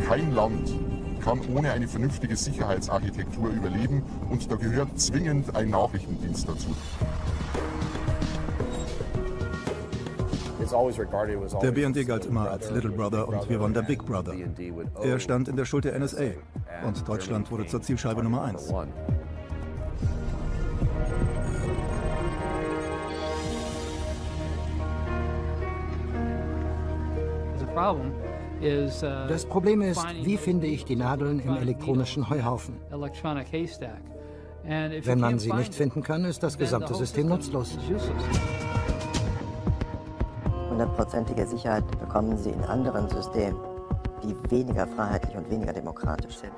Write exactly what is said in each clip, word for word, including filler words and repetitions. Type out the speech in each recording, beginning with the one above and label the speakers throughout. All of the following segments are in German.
Speaker 1: Kein Land kann ohne eine vernünftige Sicherheitsarchitektur überleben und da gehört zwingend ein Nachrichtendienst dazu.
Speaker 2: Der B N D galt immer als Little Brother und wir waren der Big Brother. Er stand in der Schuld der N S A und Deutschland wurde zur Zielscheibe Nummer eins.
Speaker 3: Das Problem ist, wie finde ich die Nadeln im elektronischen Heuhaufen? Wenn man sie nicht finden kann, ist das gesamte System nutzlos.
Speaker 4: Hundertprozentige Sicherheit bekommen Sie in anderen Systemen, die weniger freiheitlich und weniger demokratisch sind.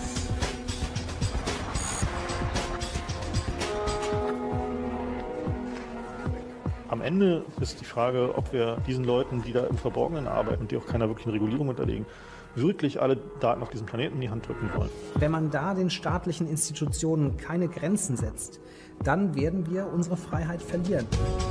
Speaker 5: Am Ende ist die Frage, ob wir diesen Leuten, die da im Verborgenen arbeiten und die auch keiner wirklichen Regulierung unterlegen, wirklich alle Daten auf diesem Planeten in die Hand drücken wollen.
Speaker 6: Wenn man da den staatlichen Institutionen keine Grenzen setzt, dann werden wir unsere Freiheit verlieren.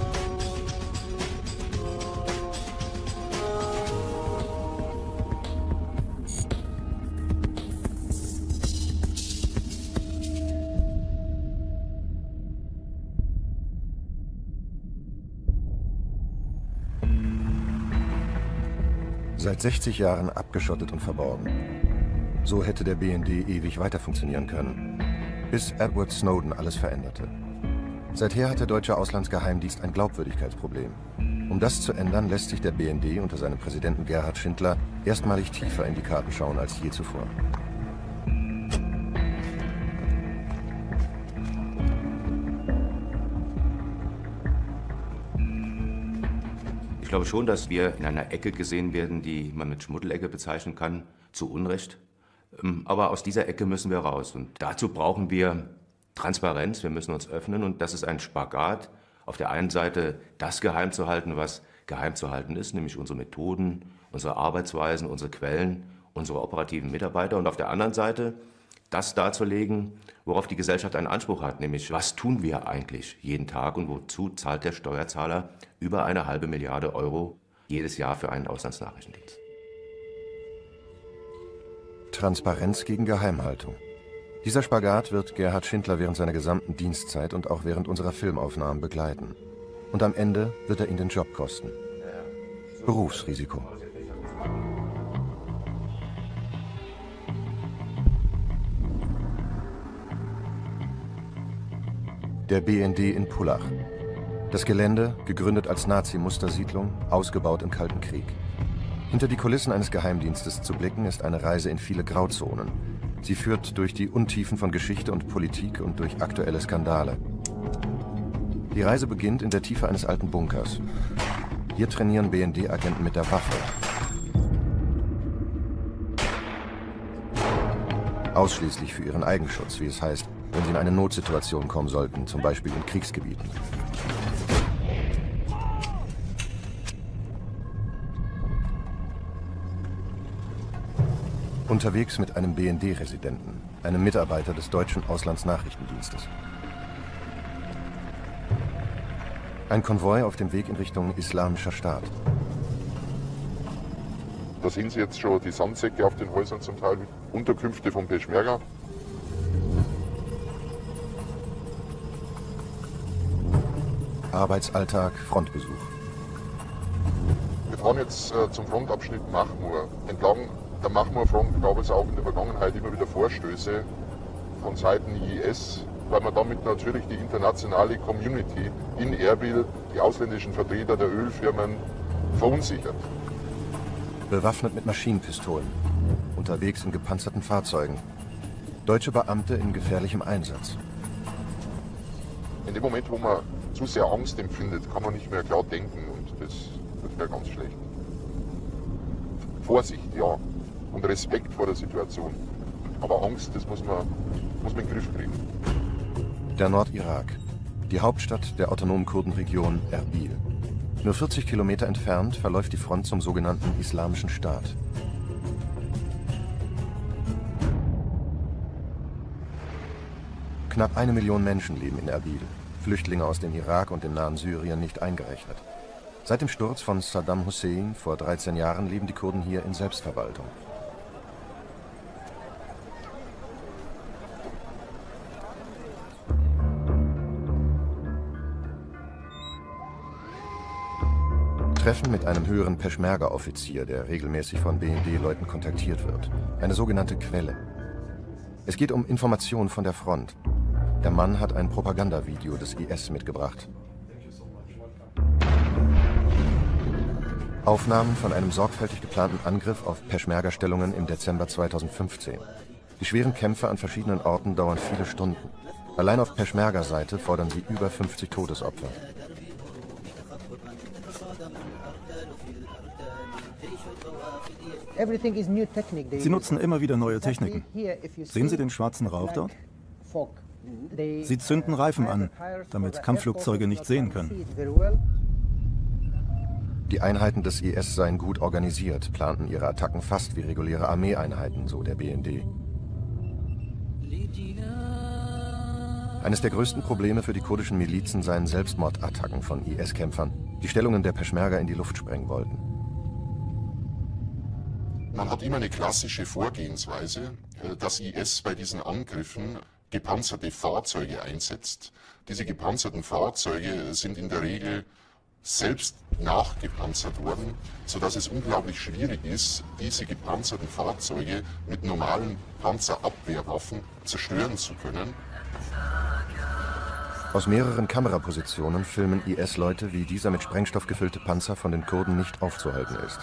Speaker 7: Seit sechzig Jahren abgeschottet und verborgen. So hätte der B N D ewig weiter funktionieren können, bis Edward Snowden alles veränderte. Seither hat der deutsche Auslandsgeheimdienst ein Glaubwürdigkeitsproblem. Um das zu ändern, lässt sich der B N D unter seinem Präsidenten Gerhard Schindler erstmalig tiefer in die Karten schauen als je zuvor.
Speaker 8: Ich glaube schon, dass wir in einer Ecke gesehen werden, die man mit Schmuddelecke bezeichnen kann, zu Unrecht. Aber aus dieser Ecke müssen wir raus. Und dazu brauchen wir Transparenz, wir müssen uns öffnen. Und das ist ein Spagat, auf der einen Seite das geheim zu halten, was geheim zu halten ist, nämlich unsere Methoden, unsere Arbeitsweisen, unsere Quellen, unsere operativen Mitarbeiter. Und auf der anderen Seite das darzulegen, worauf die Gesellschaft einen Anspruch hat, nämlich was tun wir eigentlich jeden Tag und wozu zahlt der Steuerzahler über eine halbe Milliarde Euro jedes Jahr für einen Auslandsnachrichtendienst.
Speaker 7: Transparenz gegen Geheimhaltung. Dieser Spagat wird Gerhard Schindler während seiner gesamten Dienstzeit und auch während unserer Filmaufnahmen begleiten. Und am Ende wird er ihn den Job kosten. Berufsrisiko. Der B N D in Pullach. Das Gelände, gegründet als Nazi-Mustersiedlung, ausgebaut im Kalten Krieg. Hinter die Kulissen eines Geheimdienstes zu blicken, ist eine Reise in viele Grauzonen. Sie führt durch die Untiefen von Geschichte und Politik und durch aktuelle Skandale. Die Reise beginnt in der Tiefe eines alten Bunkers. Hier trainieren B N D-Agenten mit der Waffe. Ausschließlich für ihren Eigenschutz, wie es heißt, wenn sie in eine Notsituation kommen sollten, zum Beispiel in Kriegsgebieten. Unterwegs mit einem B N D-Residenten, einem Mitarbeiter des deutschen Auslandsnachrichtendienstes. Ein Konvoi auf dem Weg in Richtung Islamischer Staat.
Speaker 1: Da sehen Sie jetzt schon die Sandsäcke auf den Häusern zum Teil, Unterkünfte von Peschmerga.
Speaker 7: Arbeitsalltag, Frontbesuch.
Speaker 1: Wir fahren jetzt äh, zum Frontabschnitt Machmur. Entlang der Machmur-Front gab es auch in der Vergangenheit immer wieder Vorstöße von Seiten I S, weil man damit natürlich die internationale Community in Erbil, die ausländischen Vertreter der Ölfirmen, verunsichert.
Speaker 7: Bewaffnet mit Maschinenpistolen, unterwegs in gepanzerten Fahrzeugen. Deutsche Beamte in gefährlichem Einsatz.
Speaker 1: In dem Moment, wo man zu sehr Angst empfindet, kann man nicht mehr klar denken und das wäre ganz schlecht. Vorsicht, ja, und Respekt vor der Situation. Aber Angst, das muss man, muss man in den Griff kriegen.
Speaker 7: Der Nordirak, die Hauptstadt der autonomen Kurdenregion Erbil. Nur vierzig Kilometer entfernt verläuft die Front zum sogenannten Islamischen Staat. Knapp eine Million Menschen leben in Erbil, Flüchtlinge aus dem Irak und dem nahen Syrien nicht eingerechnet. Seit dem Sturz von Saddam Hussein vor dreizehn Jahren leben die Kurden hier in Selbstverwaltung. Treffen mit einem höheren Peschmerga-Offizier, der regelmäßig von B N D-Leuten kontaktiert wird. Eine sogenannte Quelle. Es geht um Informationen von der Front. Der Mann hat ein Propagandavideo des I S mitgebracht. Aufnahmen von einem sorgfältig geplanten Angriff auf Peschmerga-Stellungen im Dezember zweitausendfünfzehn. Die schweren Kämpfe an verschiedenen Orten dauern viele Stunden. Allein auf Peschmerga-Seite fordern sie über fünfzig Todesopfer.
Speaker 2: Sie nutzen immer wieder neue Techniken. Sehen Sie den schwarzen Rauch dort? Sie zünden Reifen an, damit Kampfflugzeuge nicht sehen können.
Speaker 7: Die Einheiten des I S seien gut organisiert, planten ihre Attacken fast wie reguläre Armeeeinheiten, so der B N D. Eines der größten Probleme für die kurdischen Milizen seien Selbstmordattacken von I S-Kämpfern, die Stellungen der Peschmerga in die Luft sprengen wollten.
Speaker 1: Man hat immer eine klassische Vorgehensweise, dass I S bei diesen Angriffen gepanzerte Fahrzeuge einsetzt. Diese gepanzerten Fahrzeuge sind in der Regel selbst nachgepanzert worden, sodass es unglaublich schwierig ist, diese gepanzerten Fahrzeuge mit normalen Panzerabwehrwaffen zerstören zu können.
Speaker 7: Aus mehreren Kamerapositionen filmen I S-Leute, wie dieser mit Sprengstoff gefüllte Panzer von den Kurden nicht aufzuhalten ist.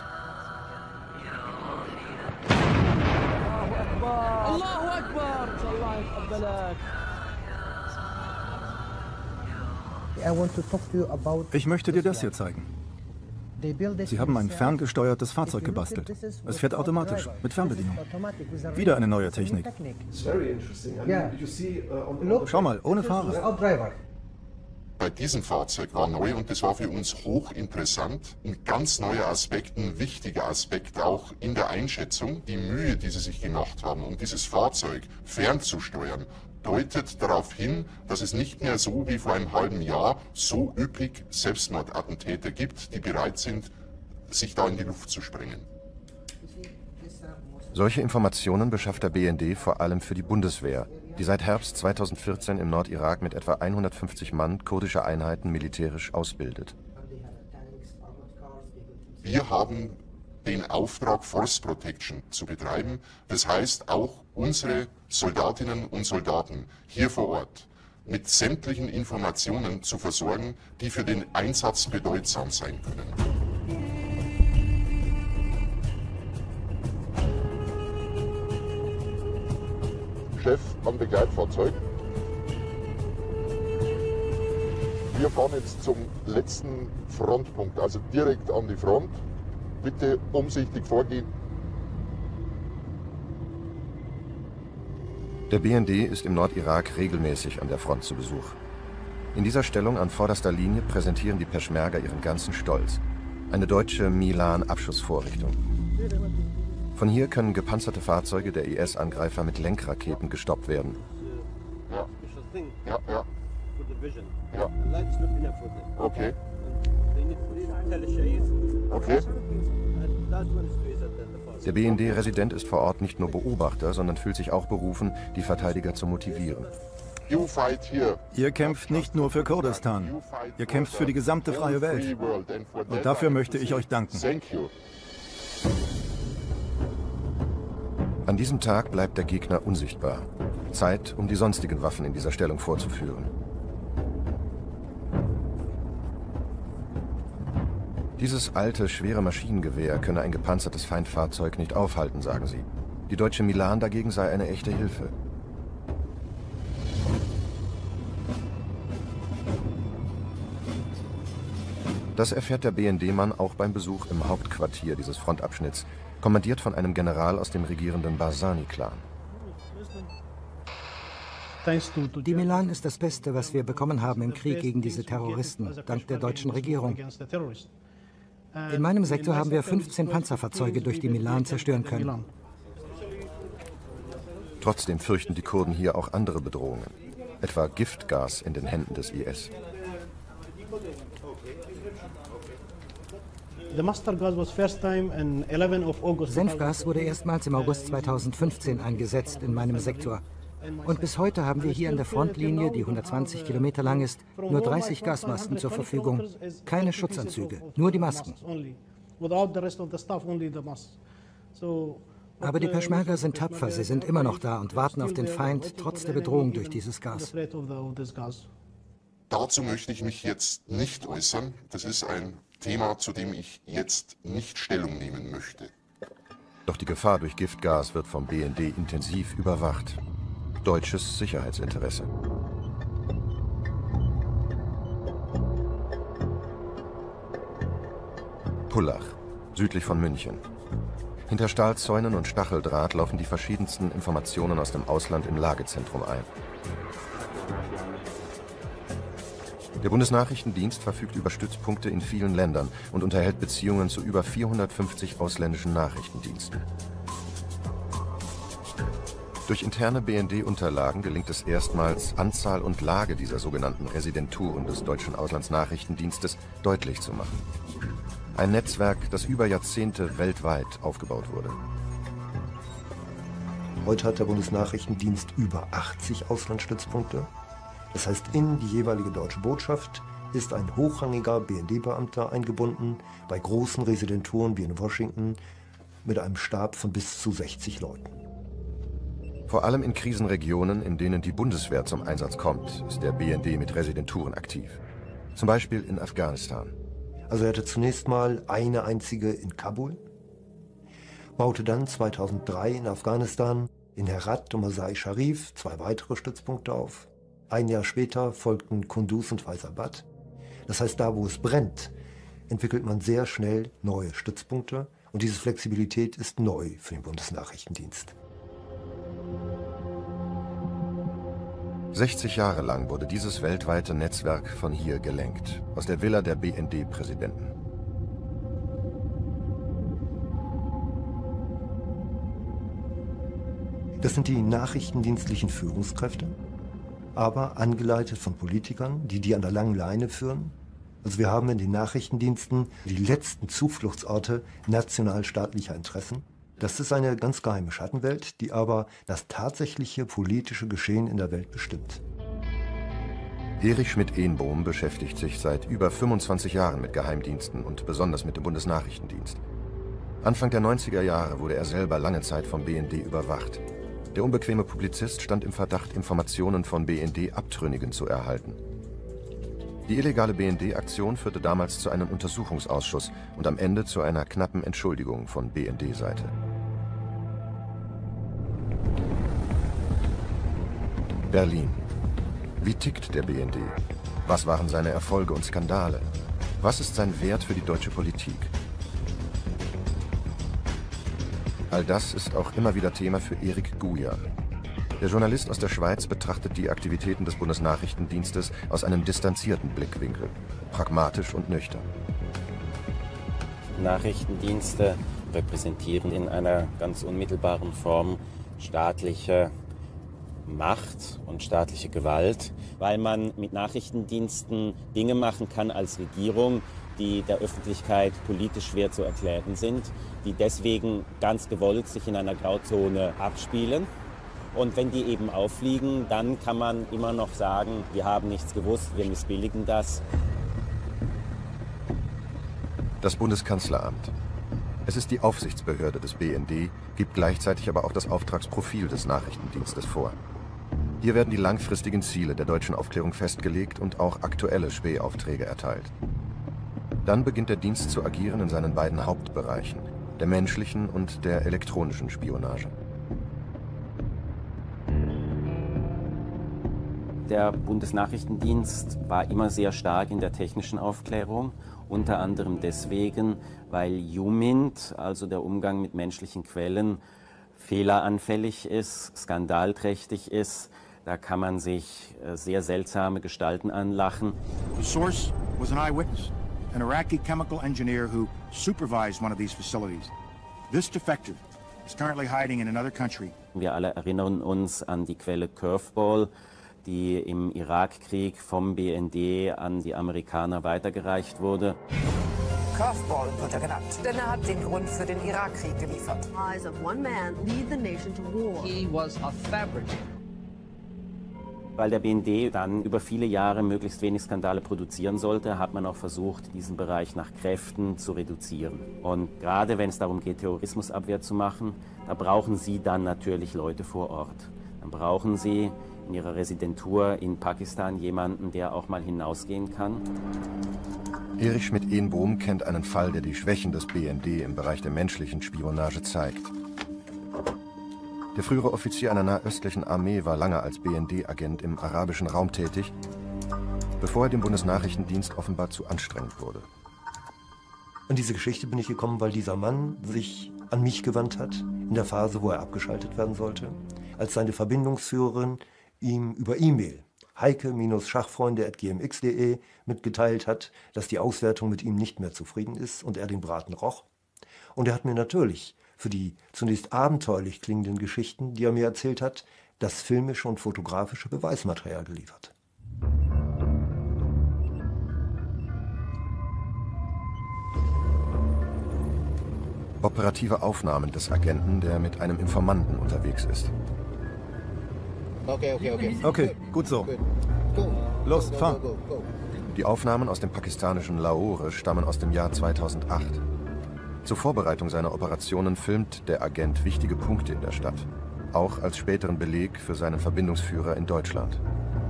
Speaker 2: Ich möchte dir das hier zeigen. Sie haben ein ferngesteuertes Fahrzeug gebastelt. Es fährt automatisch, mit Fernbedienung. Wieder eine neue Technik. Schau mal, ohne Fahrer.
Speaker 1: Bei diesem Fahrzeug war neu und das war für uns hochinteressant. Ein ganz neuer Aspekt, ein wichtiger Aspekt auch in der Einschätzung. Die Mühe, die sie sich gemacht haben, um dieses Fahrzeug fernzusteuern, deutet darauf hin, dass es nicht mehr so wie vor einem halben Jahr so üppig Selbstmordattentäter gibt, die bereit sind, sich da in die Luft zu sprengen.
Speaker 7: Solche Informationen beschafft der B N D vor allem für die Bundeswehr, die seit Herbst zweitausendvierzehn im Nordirak mit etwa hundertfünfzig Mann kurdische Einheiten militärisch ausbildet.
Speaker 1: Wir haben den Auftrag, Force Protection zu betreiben. Das heißt, auch unsere Soldatinnen und Soldaten hier vor Ort mit sämtlichen Informationen zu versorgen, die für den Einsatz bedeutsam sein können. Chef am Begleitfahrzeug. Wir fahren jetzt zum letzten Frontpunkt, also direkt an die Front. Bitte umsichtig vorgehen.
Speaker 7: Der B N D ist im Nordirak regelmäßig an der Front zu Besuch. In dieser Stellung an vorderster Linie präsentieren die Peschmerga ihren ganzen Stolz. Eine deutsche Milan-Abschussvorrichtung. Von hier können gepanzerte Fahrzeuge der I S-Angreifer mit Lenkraketen gestoppt werden.
Speaker 1: Ja, ja, ja. Ja. Okay. Okay.
Speaker 7: Der B N D-Resident ist vor Ort nicht nur Beobachter, sondern fühlt sich auch berufen, die Verteidiger zu motivieren.
Speaker 2: Ihr kämpft nicht nur für Kurdistan, ihr kämpft für die gesamte freie Welt. Und dafür möchte ich euch danken.
Speaker 7: An diesem Tag bleibt der Gegner unsichtbar. Zeit, um die sonstigen Waffen in dieser Stellung vorzuführen. Dieses alte, schwere Maschinengewehr könne ein gepanzertes Feindfahrzeug nicht aufhalten, sagen sie. Die deutsche Milan dagegen sei eine echte Hilfe. Das erfährt der B N D-Mann auch beim Besuch im Hauptquartier dieses Frontabschnitts, kommandiert von einem General aus dem regierenden Barzani-Clan.
Speaker 3: Die Milan ist das Beste, was wir bekommen haben im Krieg gegen diese Terroristen, dank der deutschen Regierung. In meinem Sektor haben wir fünfzehn Panzerfahrzeuge durch die Milan zerstören können.
Speaker 7: Trotzdem fürchten die Kurden hier auch andere Bedrohungen, etwa Giftgas in den Händen des I S.
Speaker 3: Senfgas wurde erstmals im August zweitausendfünfzehn eingesetzt in meinem Sektor. Und bis heute haben wir hier an der Frontlinie, die hundertzwanzig Kilometer lang ist, nur dreißig Gasmasken zur Verfügung. Keine Schutzanzüge, nur die Masken. Aber die Peschmerga sind tapfer, sie sind immer noch da und warten auf den Feind, trotz der Bedrohung durch dieses Gas.
Speaker 1: Dazu möchte ich mich jetzt nicht äußern. Das ist ein Thema, zu dem ich jetzt nicht Stellung nehmen möchte.
Speaker 7: Doch die Gefahr durch Giftgas wird vom B N D intensiv überwacht. Deutsches Sicherheitsinteresse. Pullach, südlich von München. Hinter Stahlzäunen und Stacheldraht laufen die verschiedensten Informationen aus dem Ausland im Lagezentrum ein. Der Bundesnachrichtendienst verfügt über Stützpunkte in vielen Ländern und unterhält Beziehungen zu über vierhundertfünfzig ausländischen Nachrichtendiensten. Durch interne B N D-Unterlagen gelingt es erstmals, Anzahl und Lage dieser sogenannten Residenturen des deutschen Auslandsnachrichtendienstes deutlich zu machen. Ein Netzwerk, das über Jahrzehnte weltweit aufgebaut wurde.
Speaker 9: Heute hat der Bundesnachrichtendienst über achtzig Auslandsstützpunkte. Das heißt, in die jeweilige deutsche Botschaft ist ein hochrangiger B N D-Beamter eingebunden, bei großen Residenturen wie in Washington mit einem Stab von bis zu sechzig Leuten.
Speaker 7: Vor allem in Krisenregionen, in denen die Bundeswehr zum Einsatz kommt, ist der B N D mit Residenturen aktiv. Zum Beispiel in Afghanistan.
Speaker 9: Also er hatte zunächst mal eine einzige in Kabul, baute dann zweitausenddrei in Afghanistan in Herat und Masai Sharif zwei weitere Stützpunkte auf. Ein Jahr später folgten Kunduz und Faizabad. Das heißt, da wo es brennt, entwickelt man sehr schnell neue Stützpunkte und diese Flexibilität ist neu für den Bundesnachrichtendienst.
Speaker 7: sechzig Jahre lang wurde dieses weltweite Netzwerk von hier gelenkt, aus der Villa der B N D-Präsidenten.
Speaker 9: Das sind die nachrichtendienstlichen Führungskräfte, aber angeleitet von Politikern, die die an der langen Leine führen. Also wir haben in den Nachrichtendiensten die letzten Zufluchtsorte nationalstaatlicher Interessen. Das ist eine ganz geheime Schattenwelt, die aber das tatsächliche politische Geschehen in der Welt bestimmt.
Speaker 7: Erich Schmidt-Ehnbohm beschäftigt sich seit über fünfundzwanzig Jahren mit Geheimdiensten und besonders mit dem Bundesnachrichtendienst. Anfang der neunziger Jahre wurde er selber lange Zeit vom B N D überwacht. Der unbequeme Publizist stand im Verdacht, Informationen von B N D-Abtrünnigen zu erhalten. Die illegale B N D-Aktion führte damals zu einem Untersuchungsausschuss und am Ende zu einer knappen Entschuldigung von B N D-Seite. Berlin. Wie tickt der B N D? Was waren seine Erfolge und Skandale? Was ist sein Wert für die deutsche Politik? All das ist auch immer wieder Thema für Erik Guja. Der Journalist aus der Schweiz betrachtet die Aktivitäten des Bundesnachrichtendienstes aus einem distanzierten Blickwinkel, pragmatisch und nüchtern.
Speaker 10: Nachrichtendienste repräsentieren in einer ganz unmittelbaren Form staatliche Macht und staatliche Gewalt, weil man mit Nachrichtendiensten Dinge machen kann als Regierung, die der Öffentlichkeit politisch schwer zu erklären sind, die deswegen ganz gewollt sich in einer Grauzone abspielen. Und wenn die eben auffliegen, dann kann man immer noch sagen, wir haben nichts gewusst, wir missbilligen das.
Speaker 7: Das Bundeskanzleramt. Es ist die Aufsichtsbehörde des B N D, gibt gleichzeitig aber auch das Auftragsprofil des Nachrichtendienstes vor. Hier werden die langfristigen Ziele der deutschen Aufklärung festgelegt und auch aktuelle Spähaufträge erteilt. Dann beginnt der Dienst zu agieren in seinen beiden Hauptbereichen, der menschlichen und der elektronischen Spionage.
Speaker 10: Der Bundesnachrichtendienst war immer sehr stark in der technischen Aufklärung, unter anderem deswegen, weil Jumint, also der Umgang mit menschlichen Quellen, fehleranfällig ist, skandalträchtig ist. Da kann man sich sehr seltsame Gestalten anlachen.
Speaker 11: The source was an eyewitness, an Iraqi chemical engineer who supervised one of these facilities. This defective is currently hiding in another country.
Speaker 10: Wir alle erinnern uns an die Quelle Curveball, die im Irakkrieg vom B N D an die Amerikaner weitergereicht wurde.
Speaker 12: Curveball wird er genannt, denn er hat den Grund für den Irakkrieg geliefert.
Speaker 13: Eyes of one man lead the nation to war. He was a fabricator.
Speaker 10: Weil der B N D dann über viele Jahre möglichst wenig Skandale produzieren sollte, hat man auch versucht, diesen Bereich nach Kräften zu reduzieren. Und gerade wenn es darum geht, Terrorismusabwehr zu machen, da brauchen Sie dann natürlich Leute vor Ort. Dann brauchen Sie in Ihrer Residentur in Pakistan jemanden, der auch mal hinausgehen kann.
Speaker 7: Erich Schmidt-Ehnbohm kennt einen Fall, der die Schwächen des B N D im Bereich der menschlichen Spionage zeigt. Der frühere Offizier einer nahöstlichen Armee war lange als B N D-Agent im arabischen Raum tätig, bevor er dem Bundesnachrichtendienst offenbar zu anstrengend wurde.
Speaker 9: An diese Geschichte bin ich gekommen, weil dieser Mann sich an mich gewandt hat, in der Phase, wo er abgeschaltet werden sollte, als seine Verbindungsführerin ihm über E-Mail heike-schachfreunde at g m x punkt de mitgeteilt hat, dass die Auswertung mit ihm nicht mehr zufrieden ist und er den Braten roch. Und er hat mir natürlich für die zunächst abenteuerlich klingenden Geschichten, die er mir erzählt hat, das filmische und fotografische Beweismaterial geliefert.
Speaker 7: Operative Aufnahmen des Agenten, der mit einem Informanten unterwegs ist.
Speaker 2: Okay, okay, okay. Okay, gut so. Los, fahr.
Speaker 7: Die Aufnahmen aus dem pakistanischen Lahore stammen aus dem Jahr zweitausendacht. Zur Vorbereitung seiner Operationen filmt der Agent wichtige Punkte in der Stadt, auch als späteren Beleg für seinen Verbindungsführer in Deutschland.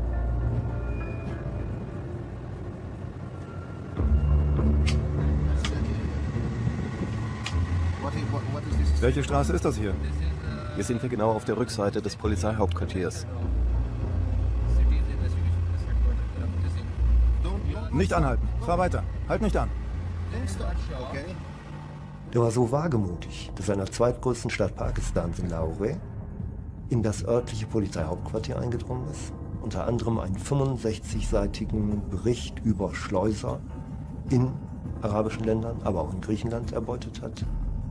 Speaker 2: Welche Straße ist das hier?
Speaker 13: Hier sind wir genau auf der Rückseite des Polizeihauptquartiers.
Speaker 2: Nicht anhalten. Fahr weiter. Halt nicht an.
Speaker 9: Der war so wagemutig, dass er in der zweitgrößten Stadt Pakistans in Lahore in das örtliche Polizeihauptquartier eingedrungen ist, unter anderem einen fünfundsechzigseitigen Bericht über Schleuser in arabischen Ländern, aber auch in Griechenland erbeutet hat.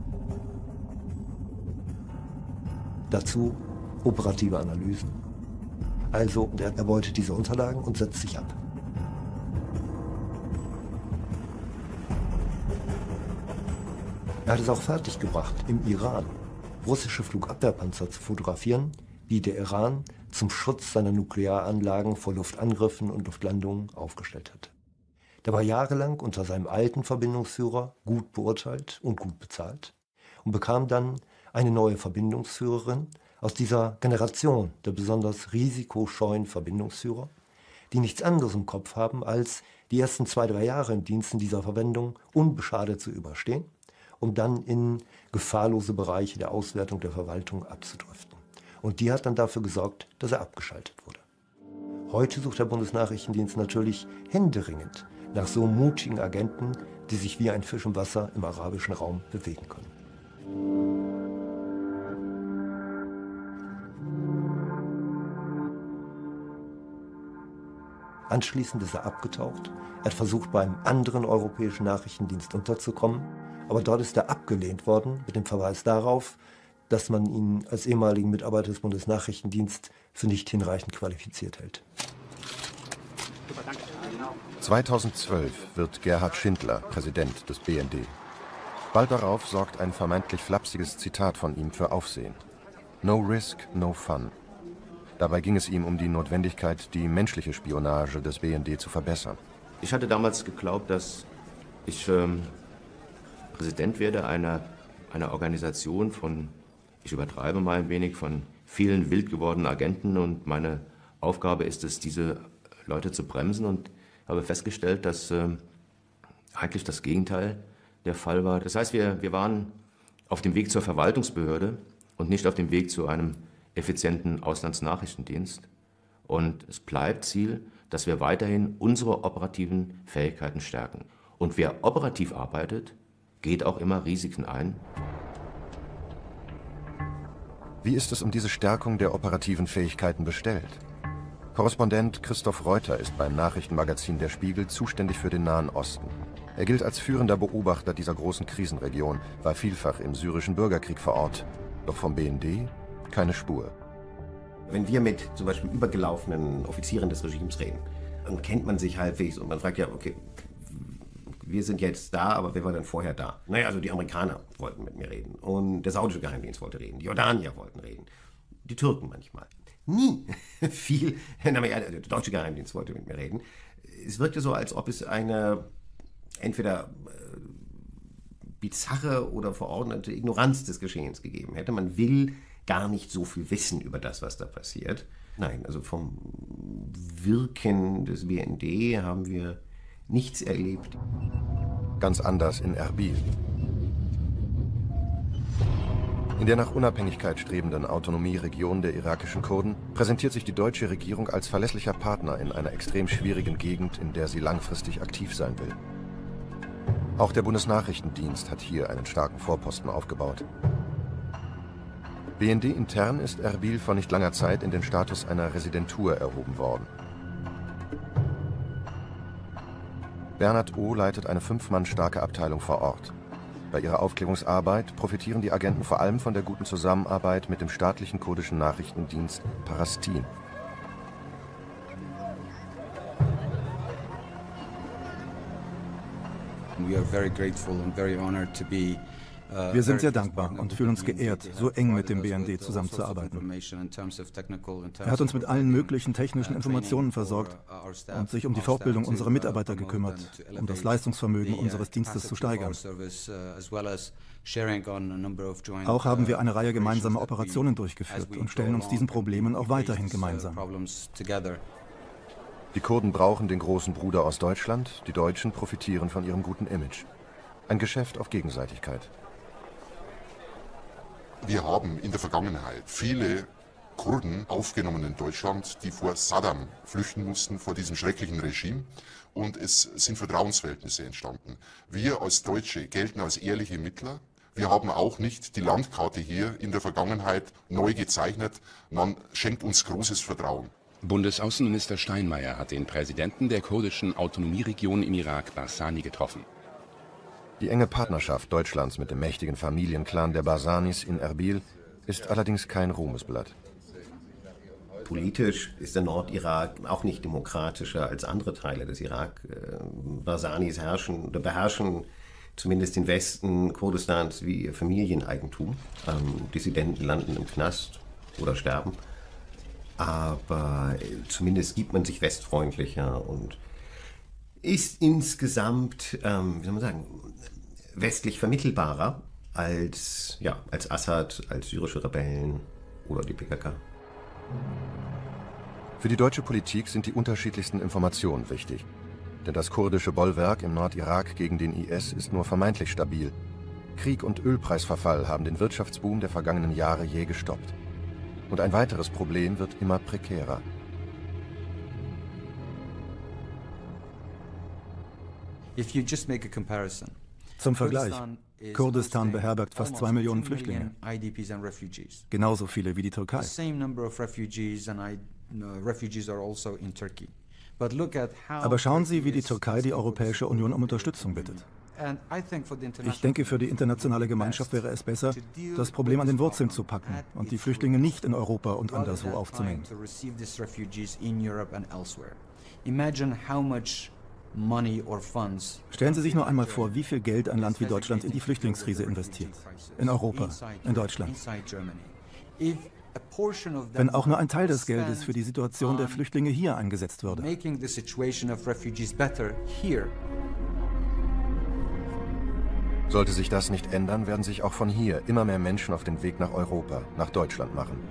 Speaker 9: Dazu operative Analysen. Also, er erbeutet diese Unterlagen und setzt sich ab. Er hat es auch fertiggebracht, im Iran russische Flugabwehrpanzer zu fotografieren, die der Iran zum Schutz seiner Nuklearanlagen vor Luftangriffen und Luftlandungen aufgestellt hat. Der war jahrelang unter seinem alten Verbindungsführer gut beurteilt und gut bezahlt und bekam dann eine neue Verbindungsführerin aus dieser Generation der besonders risikoscheuen Verbindungsführer, die nichts anderes im Kopf haben, als die ersten zwei, drei Jahre im Dienst in dieser Verwendung unbeschadet zu überstehen, um dann in gefahrlose Bereiche der Auswertung der Verwaltung abzudriften. Und die hat dann dafür gesorgt, dass er abgeschaltet wurde. Heute sucht der Bundesnachrichtendienst natürlich händeringend nach so mutigen Agenten, die sich wie ein Fisch im Wasser im arabischen Raum bewegen können. Anschließend ist er abgetaucht. Er hat versucht, beim anderen europäischen Nachrichtendienst unterzukommen. Aber dort ist er abgelehnt worden mit dem Verweis darauf, dass man ihn als ehemaligen Mitarbeiter des Bundesnachrichtendienstes für nicht hinreichend qualifiziert hält.
Speaker 7: zweitausendzwölf wird Gerhard Schindler Präsident des B N D. Bald darauf sorgt ein vermeintlich flapsiges Zitat von ihm für Aufsehen. No risk, no fun. Dabei ging es ihm um die Notwendigkeit, die menschliche Spionage des B N D zu verbessern.
Speaker 8: Ich hatte damals geglaubt, dass ich ähm, Präsident werde einer, einer Organisation von, ich übertreibe mal ein wenig, von vielen wild gewordenen Agenten, und meine Aufgabe ist es, diese Leute zu bremsen, und habe festgestellt, dass äh, eigentlich das Gegenteil der Fall war. Das heißt, wir, wir waren auf dem Weg zur Verwaltungsbehörde und nicht auf dem Weg zu einem effizienten Auslandsnachrichtendienst. Und es bleibt Ziel, dass wir weiterhin unsere operativen Fähigkeiten stärken. Und wer operativ arbeitet, geht auch immer Risiken ein.
Speaker 7: Wie ist es um diese Stärkung der operativen Fähigkeiten bestellt? Korrespondent Christoph Reuter ist beim Nachrichtenmagazin Der Spiegel zuständig für den Nahen Osten. Er gilt als führender Beobachter dieser großen Krisenregion, war vielfach im syrischen Bürgerkrieg vor Ort. Doch vom B N D keine Spur.
Speaker 14: Wenn wir mit zum Beispiel übergelaufenen Offizieren des Regimes reden, dann kennt man sich halbwegs und man fragt ja, okay, wir sind jetzt da, aber wer war denn vorher da? Naja, also die Amerikaner wollten mit mir reden und der saudische Geheimdienst wollte reden, die Jordanier wollten reden, die Türken manchmal. Nie. Viel, der deutsche Geheimdienst wollte mit mir reden. Es wirkte so, als ob es eine entweder äh, bizarre oder verordnete Ignoranz des Geschehens gegeben hätte. Man will gar nicht so viel wissen über das, was da passiert. Nein, also vom Wirken des B N D haben wir nichts erlebt.
Speaker 7: Ganz anders in Erbil. In der nach Unabhängigkeit strebenden Autonomieregion der irakischen Kurden präsentiert sich die deutsche Regierung als verlässlicher Partner in einer extrem schwierigen Gegend, in der sie langfristig aktiv sein will. Auch der Bundesnachrichtendienst hat hier einen starken Vorposten aufgebaut. B N D intern ist Erbil vor nicht langer Zeit in den Status einer Residentur erhoben worden. Bernhard O. leitet eine fünf Mann starke Abteilung vor Ort. Bei ihrer Aufklärungsarbeit profitieren die Agenten vor allem von der guten Zusammenarbeit mit dem staatlichen kurdischen Nachrichtendienst Parastin.
Speaker 2: Wir sind sehr dankbar und fühlen uns geehrt, so eng mit dem B N D zusammenzuarbeiten. Er hat uns mit allen möglichen technischen Informationen versorgt und sich um die Fortbildung unserer Mitarbeiter gekümmert, um das Leistungsvermögen unseres Dienstes zu steigern. Auch haben wir eine Reihe gemeinsamer Operationen durchgeführt und stellen uns diesen Problemen auch weiterhin gemeinsam.
Speaker 7: Die Kurden brauchen den großen Bruder aus Deutschland, die Deutschen profitieren von ihrem guten Image. Ein Geschäft auf Gegenseitigkeit.
Speaker 1: Wir haben in der Vergangenheit viele Kurden aufgenommen in Deutschland, die vor Saddam flüchten mussten, vor diesem schrecklichen Regime. Und es sind Vertrauensverhältnisse entstanden. Wir als Deutsche gelten als ehrliche Mittler. Wir haben auch nicht die Landkarte hier in der Vergangenheit neu gezeichnet. Man schenkt uns großes Vertrauen.
Speaker 15: Bundesaußenminister Steinmeier hat den Präsidenten der kurdischen Autonomieregion im Irak, Barzani, getroffen.
Speaker 7: Die enge Partnerschaft Deutschlands mit dem mächtigen Familienclan der Barzanis in Erbil ist allerdings kein Ruhmesblatt.
Speaker 14: Politisch ist der Nordirak auch nicht demokratischer als andere Teile des Irak. Barzanis herrschen oder beherrschen zumindest den Westen Kurdistans wie ihr Familieneigentum. Ähm, Dissidenten landen im Knast oder sterben. Aber zumindest gibt man sich westfreundlicher und ist insgesamt, ähm, wie soll man sagen, westlich vermittelbarer als, ja, als Assad, als syrische Rebellen oder die P K K.
Speaker 7: Für die deutsche Politik sind die unterschiedlichsten Informationen wichtig. Denn das kurdische Bollwerk im Nordirak gegen den I S ist nur vermeintlich stabil. Krieg und Ölpreisverfall haben den Wirtschaftsboom der vergangenen Jahre jäh gestoppt. Und ein weiteres Problem wird immer prekärer.
Speaker 2: Zum Vergleich, Kurdistan beherbergt fast zwei Millionen Flüchtlinge, genauso viele wie die Türkei. Aber schauen Sie, wie die Türkei die Europäische Union um Unterstützung bittet. Ich denke, für die internationale Gemeinschaft wäre es besser, das Problem an den Wurzeln zu packen und die Flüchtlinge nicht in Europa und anderswo aufzunehmen. Stellen Sie sich nur einmal vor, wie viel Geld ein Land wie Deutschland in die Flüchtlingskrise investiert. In Europa, in Deutschland. Wenn auch nur ein Teil des Geldes für die Situation der Flüchtlinge hier eingesetzt würde.
Speaker 7: Sollte sich das nicht ändern, werden sich auch von hier immer mehr Menschen auf den Weg nach Europa, nach Deutschland machen.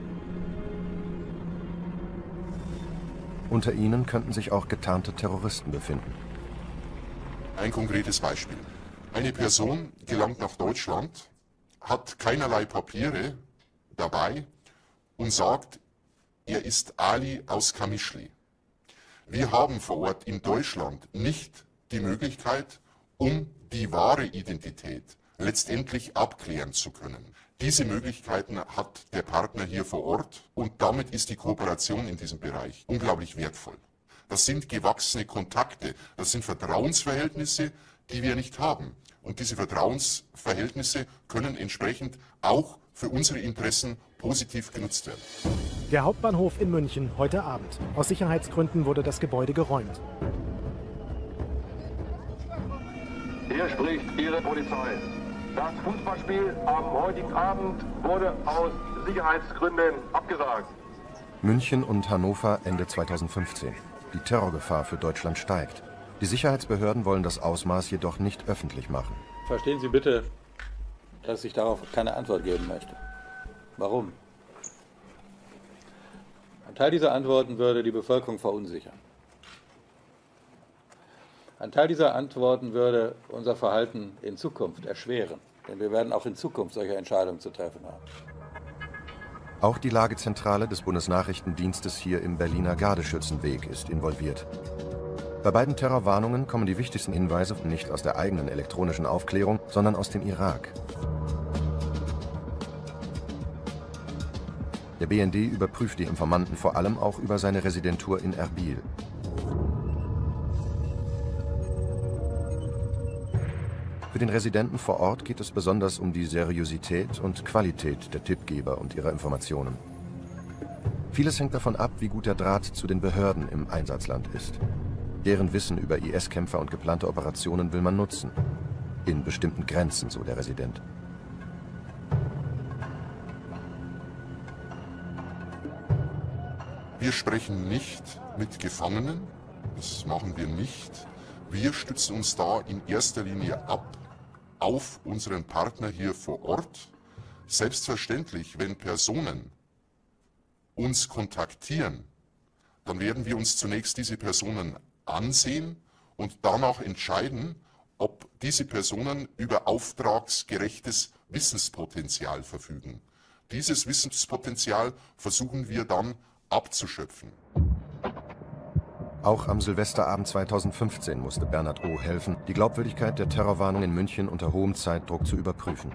Speaker 7: Unter ihnen könnten sich auch getarnte Terroristen befinden.
Speaker 1: Ein konkretes Beispiel. Eine Person gelangt nach Deutschland, hat keinerlei Papiere dabei und sagt, er ist Ali aus Kamischli. Wir haben vor Ort in Deutschland nicht die Möglichkeit, um die wahre Identität letztendlich abklären zu können. Diese Möglichkeiten hat der Partner hier vor Ort und damit ist die Kooperation in diesem Bereich unglaublich wertvoll. Das sind gewachsene Kontakte, das sind Vertrauensverhältnisse, die wir nicht haben. Und diese Vertrauensverhältnisse können entsprechend auch für unsere Interessen positiv genutzt werden.
Speaker 16: Der Hauptbahnhof in München heute Abend. Aus Sicherheitsgründen wurde das Gebäude geräumt.
Speaker 17: Hier spricht Ihre Polizei. Das Fußballspiel am heutigen Abend wurde aus Sicherheitsgründen abgesagt.
Speaker 7: München und Hannover Ende zweitausendfünfzehn. Die Terrorgefahr für Deutschland steigt. Die Sicherheitsbehörden wollen das Ausmaß jedoch nicht öffentlich machen.
Speaker 18: Verstehen Sie bitte, dass ich darauf keine Antwort geben möchte. Warum? Ein Teil dieser Antworten würde die Bevölkerung verunsichern. Ein Teil dieser Antworten würde unser Verhalten in Zukunft erschweren. Denn wir werden auch in Zukunft solche Entscheidungen zu treffen haben.
Speaker 7: Auch die Lagezentrale des Bundesnachrichtendienstes hier im Berliner Gardeschützenweg ist involviert. Bei beiden Terrorwarnungen kommen die wichtigsten Hinweise nicht aus der eigenen elektronischen Aufklärung, sondern aus dem Irak. Der B N D überprüft die Informanten vor allem auch über seine Residentur in Erbil. Für den Residenten vor Ort geht es besonders um die Seriosität und Qualität der Tippgeber und ihrer Informationen. Vieles hängt davon ab, wie gut der Draht zu den Behörden im Einsatzland ist. Deren Wissen über I S-Kämpfer und geplante Operationen will man nutzen. In bestimmten Grenzen, so der Resident.
Speaker 1: Wir sprechen nicht mit Gefangenen, das machen wir nicht. Wir stützen uns da in erster Linie ab auf unseren Partner hier vor Ort. Selbstverständlich, wenn Personen uns kontaktieren, dann werden wir uns zunächst diese Personen ansehen und danach entscheiden, ob diese Personen über auftragsgerechtes Wissenspotenzial verfügen. Dieses Wissenspotenzial versuchen wir dann abzuschöpfen.
Speaker 7: Auch am Silvesterabend zweitausendfünfzehn musste Bernhard O. helfen, die Glaubwürdigkeit der Terrorwarnung in München unter hohem Zeitdruck zu überprüfen.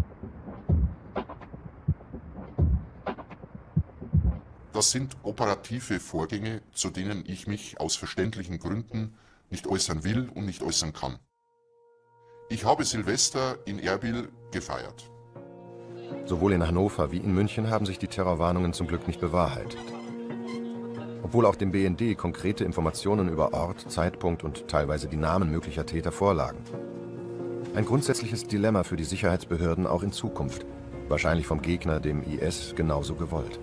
Speaker 1: Das sind operative Vorgänge, zu denen ich mich aus verständlichen Gründen nicht äußern will und nicht äußern kann. Ich habe Silvester in Erbil gefeiert.
Speaker 7: Sowohl in Hannover wie in München haben sich die Terrorwarnungen zum Glück nicht bewahrheitet. Obwohl auch dem B N D konkrete Informationen über Ort, Zeitpunkt und teilweise die Namen möglicher Täter vorlagen. Ein grundsätzliches Dilemma für die Sicherheitsbehörden auch in Zukunft, wahrscheinlich vom Gegner, dem I S, genauso gewollt.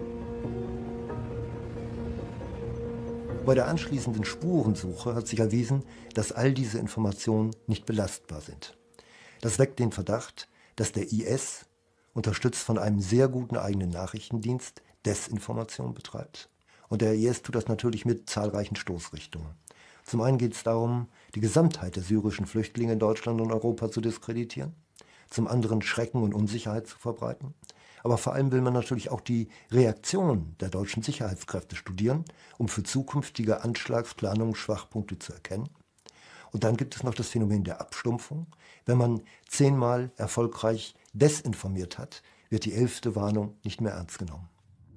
Speaker 9: Bei der anschließenden Spurensuche hat sich erwiesen, dass all diese Informationen nicht belastbar sind. Das weckt den Verdacht, dass der I S, unterstützt von einem sehr guten eigenen Nachrichtendienst, Desinformation betreibt. Und der I S tut das natürlich mit zahlreichen Stoßrichtungen. Zum einen geht es darum, die Gesamtheit der syrischen Flüchtlinge in Deutschland und Europa zu diskreditieren. Zum anderen Schrecken und Unsicherheit zu verbreiten. Aber vor allem will man natürlich auch die Reaktion der deutschen Sicherheitskräfte studieren, um für zukünftige Anschlagsplanungen Schwachpunkte zu erkennen. Und dann gibt es noch das Phänomen der Abstumpfung. Wenn man zehnmal erfolgreich desinformiert hat, wird die elfte Warnung nicht mehr ernst genommen.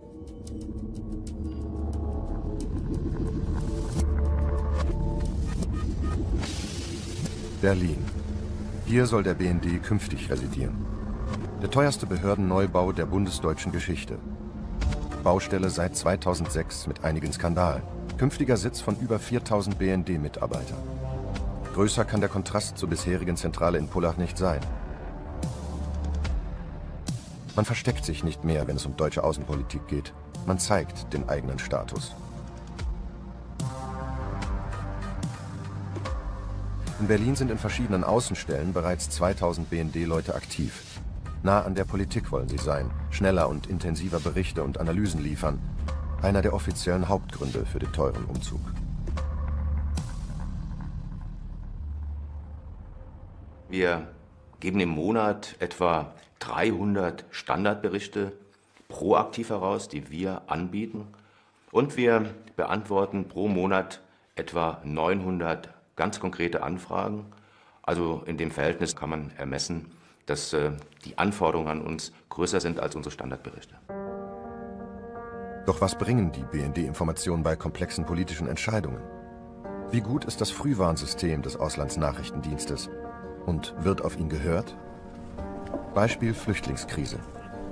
Speaker 7: Berlin. Hier soll der B N D künftig residieren. Der teuerste Behördenneubau der bundesdeutschen Geschichte. Baustelle seit zweitausendsechs mit einigen Skandalen. Künftiger Sitz von über viertausend B N D-Mitarbeitern. Größer kann der Kontrast zur bisherigen Zentrale in Pullach nicht sein. Man versteckt sich nicht mehr, wenn es um deutsche Außenpolitik geht. Man zeigt den eigenen Status. In Berlin sind in verschiedenen Außenstellen bereits zweitausend B N D-Leute aktiv. Nah an der Politik wollen sie sein, schneller und intensiver Berichte und Analysen liefern. Einer der offiziellen Hauptgründe für den teuren Umzug.
Speaker 8: Wir geben im Monat etwa dreihundert Standardberichte proaktiv heraus, die wir anbieten. Und wir beantworten pro Monat etwa neunhundert ganz konkrete Anfragen. Also in dem Verhältnis kann man ermessen, dass äh, die Anforderungen an uns größer sind als unsere Standardberichte.
Speaker 7: Doch was bringen die B N D-Informationen bei komplexen politischen Entscheidungen? Wie gut ist das Frühwarnsystem des Auslandsnachrichtendienstes? Und wird auf ihn gehört? Beispiel Flüchtlingskrise.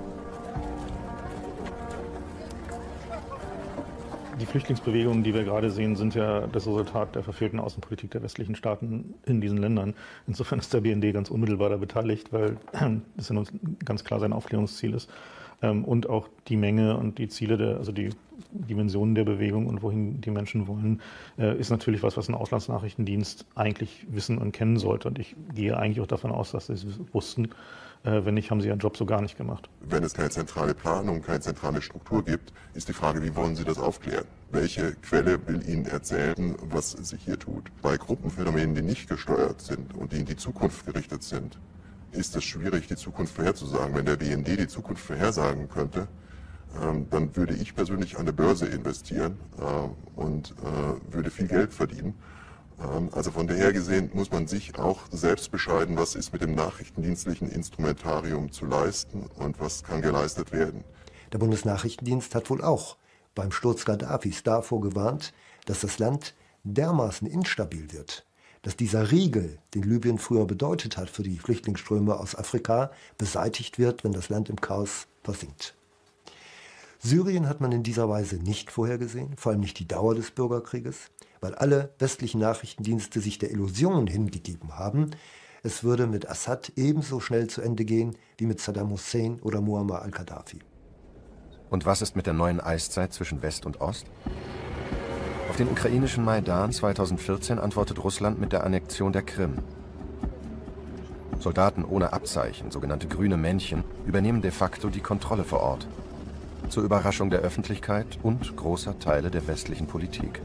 Speaker 5: Die Flüchtlingsbewegungen, die wir gerade sehen, sind ja das Resultat der verfehlten Außenpolitik der westlichen Staaten in diesen Ländern. Insofern ist der B N D ganz unmittelbar da beteiligt, weil das ja ganz klar sein Aufklärungsziel ist. ähm, und auch die Menge und die Ziele, der, also die Dimensionen der Bewegung und wohin die Menschen wollen, äh, ist natürlich was, was ein Auslandsnachrichtendienst eigentlich wissen und kennen sollte. Und ich gehe eigentlich auch davon aus, dass sie es wussten. Äh, wenn nicht, haben sie ihren Job so gar nicht gemacht.
Speaker 1: Wenn es keine zentrale Planung, keine zentrale Struktur gibt, ist die Frage, wie wollen Sie das aufklären? Welche Quelle will Ihnen erzählen, was sich hier tut? Bei Gruppenphänomenen, die nicht gesteuert sind und die in die Zukunft gerichtet sind, ist es schwierig, die Zukunft vorherzusagen. Wenn der B N D die Zukunft vorhersagen könnte, ähm, dann würde ich persönlich an der Börse investieren äh, und äh, würde viel Geld verdienen. Ähm, also von daher gesehen muss man sich auch selbst bescheiden, was ist mit dem nachrichtendienstlichen Instrumentarium zu leisten und was kann geleistet werden.
Speaker 9: Der Bundesnachrichtendienst hat wohl auch beim Sturz Gaddafis davor gewarnt, dass das Land dermaßen instabil wird, dass dieser Riegel, den Libyen früher bedeutet hat für die Flüchtlingsströme aus Afrika, beseitigt wird, wenn das Land im Chaos versinkt. Syrien hat man in dieser Weise nicht vorhergesehen, vor allem nicht die Dauer des Bürgerkrieges, weil alle westlichen Nachrichtendienste sich der Illusion hingegeben haben, es würde mit Assad ebenso schnell zu Ende gehen wie mit Saddam Hussein oder Muammar al-Gaddafi.
Speaker 7: Und was ist mit der neuen Eiszeit zwischen West und Ost? Auf den ukrainischen Maidan zweitausendvierzehn antwortet Russland mit der Annexion der Krim. Soldaten ohne Abzeichen, sogenannte grüne Männchen, übernehmen de facto die Kontrolle vor Ort. Zur Überraschung der Öffentlichkeit und großer Teile der westlichen Politik.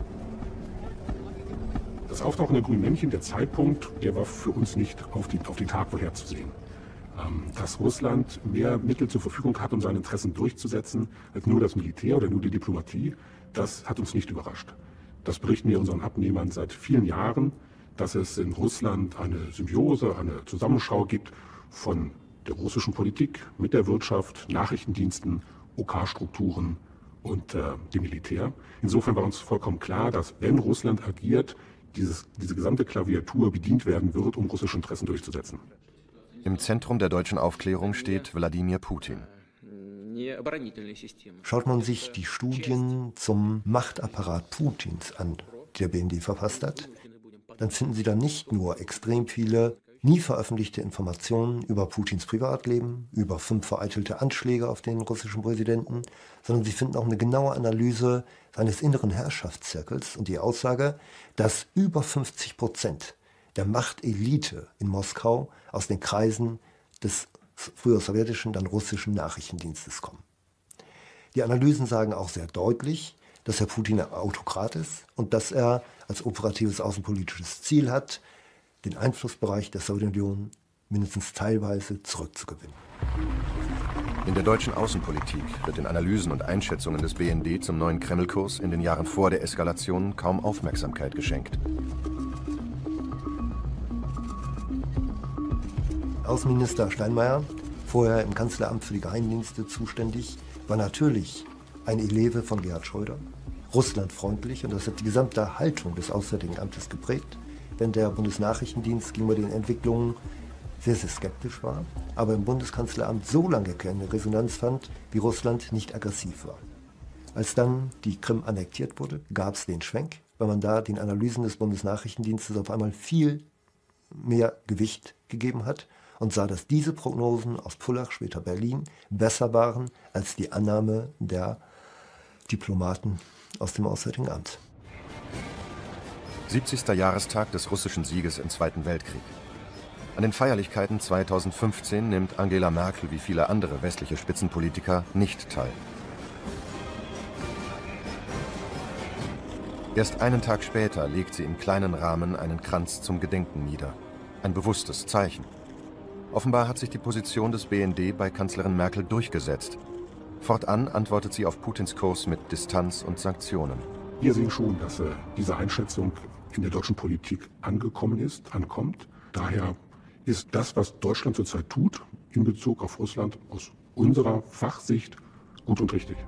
Speaker 19: Das Auftauchen der grünen Männchen, der Zeitpunkt, der war für uns nicht auf, die, auf den Tag vorherzusehen. Dass Russland mehr Mittel zur Verfügung hat, um seine Interessen durchzusetzen, als nur das Militär oder nur die Diplomatie, das hat uns nicht überrascht. Das berichten wir unseren Abnehmern seit vielen Jahren, dass es in Russland eine Symbiose, eine Zusammenschau gibt von der russischen Politik mit der Wirtschaft, Nachrichtendiensten, O K-Strukturen und äh, dem Militär. Insofern war uns vollkommen klar, dass wenn Russland agiert, dieses, diese gesamte Klaviatur bedient werden wird, um russische Interessen durchzusetzen.
Speaker 7: Im Zentrum der deutschen Aufklärung steht Wladimir Putin.
Speaker 9: Schaut man sich die Studien zum Machtapparat Putins an, die der B N D verfasst hat, dann finden Sie da nicht nur extrem viele nie veröffentlichte Informationen über Putins Privatleben, über fünf vereitelte Anschläge auf den russischen Präsidenten, sondern Sie finden auch eine genaue Analyse seines inneren Herrschaftszirkels und die Aussage, dass über fünfzig Prozent der Machtelite in Moskau aus den Kreisen des früher sowjetischen, dann russischen Nachrichtendienstes kommen. Die Analysen sagen auch sehr deutlich, dass Herr Putin ein Autokrat ist und dass er als operatives außenpolitisches Ziel hat, den Einflussbereich der Sowjetunion mindestens teilweise zurückzugewinnen.
Speaker 7: In der deutschen Außenpolitik wird den Analysen und Einschätzungen des B N D zum neuen Kreml-Kurs in den Jahren vor der Eskalation kaum Aufmerksamkeit geschenkt.
Speaker 9: Außenminister Steinmeier, vorher im Kanzleramt für die Geheimdienste zuständig, war natürlich ein Eleve von Gerhard Schröder, russlandfreundlich, und das hat die gesamte Haltung des Auswärtigen Amtes geprägt, wenn der Bundesnachrichtendienst gegenüber den Entwicklungen sehr, sehr skeptisch war, aber im Bundeskanzleramt so lange keine Resonanz fand, wie Russland nicht aggressiv war. Als dann die Krim annektiert wurde, gab es den Schwenk, weil man da den Analysen des Bundesnachrichtendienstes auf einmal viel mehr Gewicht gegeben hat und sah, dass diese Prognosen aus Pullach, später Berlin, besser waren als die Annahme der Diplomaten aus dem Auswärtigen Amt.
Speaker 7: siebzigster Jahrestag des russischen Sieges im Zweiten Weltkrieg. An den Feierlichkeiten zweitausendfünfzehn nimmt Angela Merkel wie viele andere westliche Spitzenpolitiker nicht teil. Erst einen Tag später legt sie im kleinen Rahmen einen Kranz zum Gedenken nieder. Ein bewusstes Zeichen. Offenbar hat sich die Position des B N D bei Kanzlerin Merkel durchgesetzt. Fortan antwortet sie auf Putins Kurs mit Distanz und Sanktionen.
Speaker 19: Wir sehen schon, dass äh, diese Einschätzung in der deutschen Politik angekommen ist, ankommt. Daher ist das, was Deutschland zurzeit tut, in Bezug auf Russland aus unserer Fachsicht gut und richtig.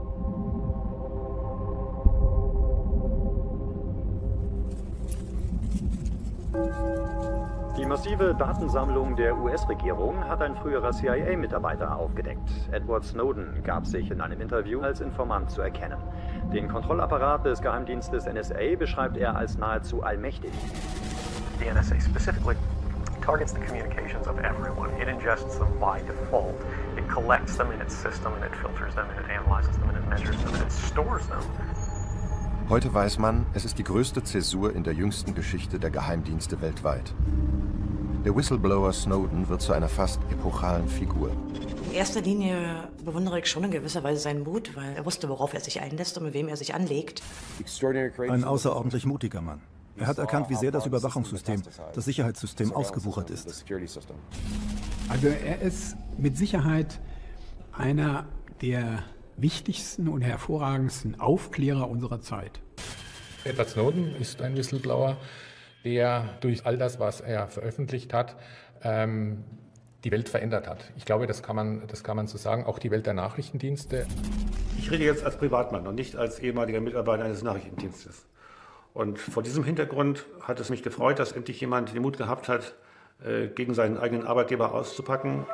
Speaker 20: Die massive Datensammlung der U S-Regierung hat ein früherer C I A-Mitarbeiter aufgedeckt. Edward Snowden gab sich in einem Interview als Informant zu erkennen. Den Kontrollapparat des Geheimdienstes N S A beschreibt er als nahezu allmächtig.
Speaker 21: The N S A specifically targets the communications of everyone. It ingests them by default. It collects them in its system and it filters them and it analyzes them and it measures them and it stores them.
Speaker 7: Heute weiß man, es ist die größte Zäsur in der jüngsten Geschichte der Geheimdienste weltweit. Der Whistleblower Snowden wird zu einer fast epochalen Figur.
Speaker 22: In erster Linie bewundere ich schon in gewisser Weise seinen Mut, weil er wusste, worauf er sich einlässt und mit wem er sich anlegt.
Speaker 2: Ein außerordentlich mutiger Mann. Er hat erkannt, wie sehr das Überwachungssystem, das Sicherheitssystem ausgewuchert ist.
Speaker 23: Also er ist mit Sicherheit einer der wichtigsten und hervorragendsten Aufklärer unserer Zeit.
Speaker 24: Edward Snowden ist ein Whistleblower, der durch all das, was er veröffentlicht hat, ähm, die Welt verändert hat. Ich glaube, das kann man, das kann man so sagen, auch die Welt der Nachrichtendienste.
Speaker 25: Ich rede jetzt als Privatmann und nicht als ehemaliger Mitarbeiter eines Nachrichtendienstes. Und vor diesem Hintergrund hat es mich gefreut, dass endlich jemand den Mut gehabt hat, gegen seinen eigenen Arbeitgeber auszupacken.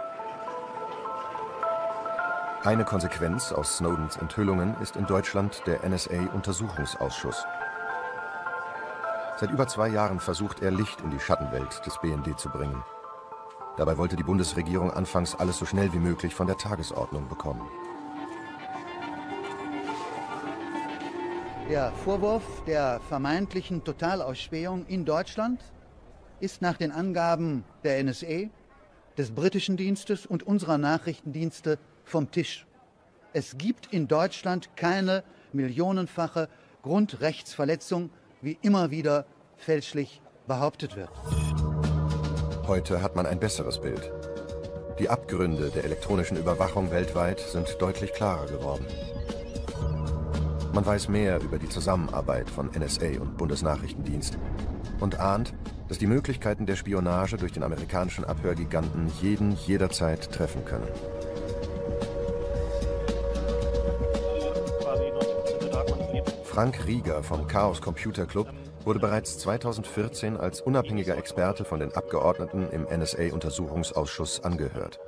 Speaker 7: Eine Konsequenz aus Snowdens Enthüllungen ist in Deutschland der N S A-Untersuchungsausschuss. Seit über zwei Jahren versucht er, Licht in die Schattenwelt des B N D zu bringen. Dabei wollte die Bundesregierung anfangs alles so schnell wie möglich von der Tagesordnung bekommen.
Speaker 26: Der Vorwurf der vermeintlichen Totalausspähung in Deutschland ist nach den Angaben der N S A, des britischen Dienstes und unserer Nachrichtendienste vom Tisch. Es gibt in Deutschland keine millionenfache Grundrechtsverletzung, wie immer wieder fälschlich behauptet wird.
Speaker 7: Heute hat man ein besseres Bild. Die Abgründe der elektronischen Überwachung weltweit sind deutlich klarer geworden. Man weiß mehr über die Zusammenarbeit von N S A und Bundesnachrichtendienst und ahnt, dass die Möglichkeiten der Spionage durch den amerikanischen Abhörgiganten jeden jederzeit treffen können. Frank Rieger vom Chaos Computer Club wurde bereits zweitausendvierzehn als unabhängiger Experte von den Abgeordneten im N S A-Untersuchungsausschuss angehört.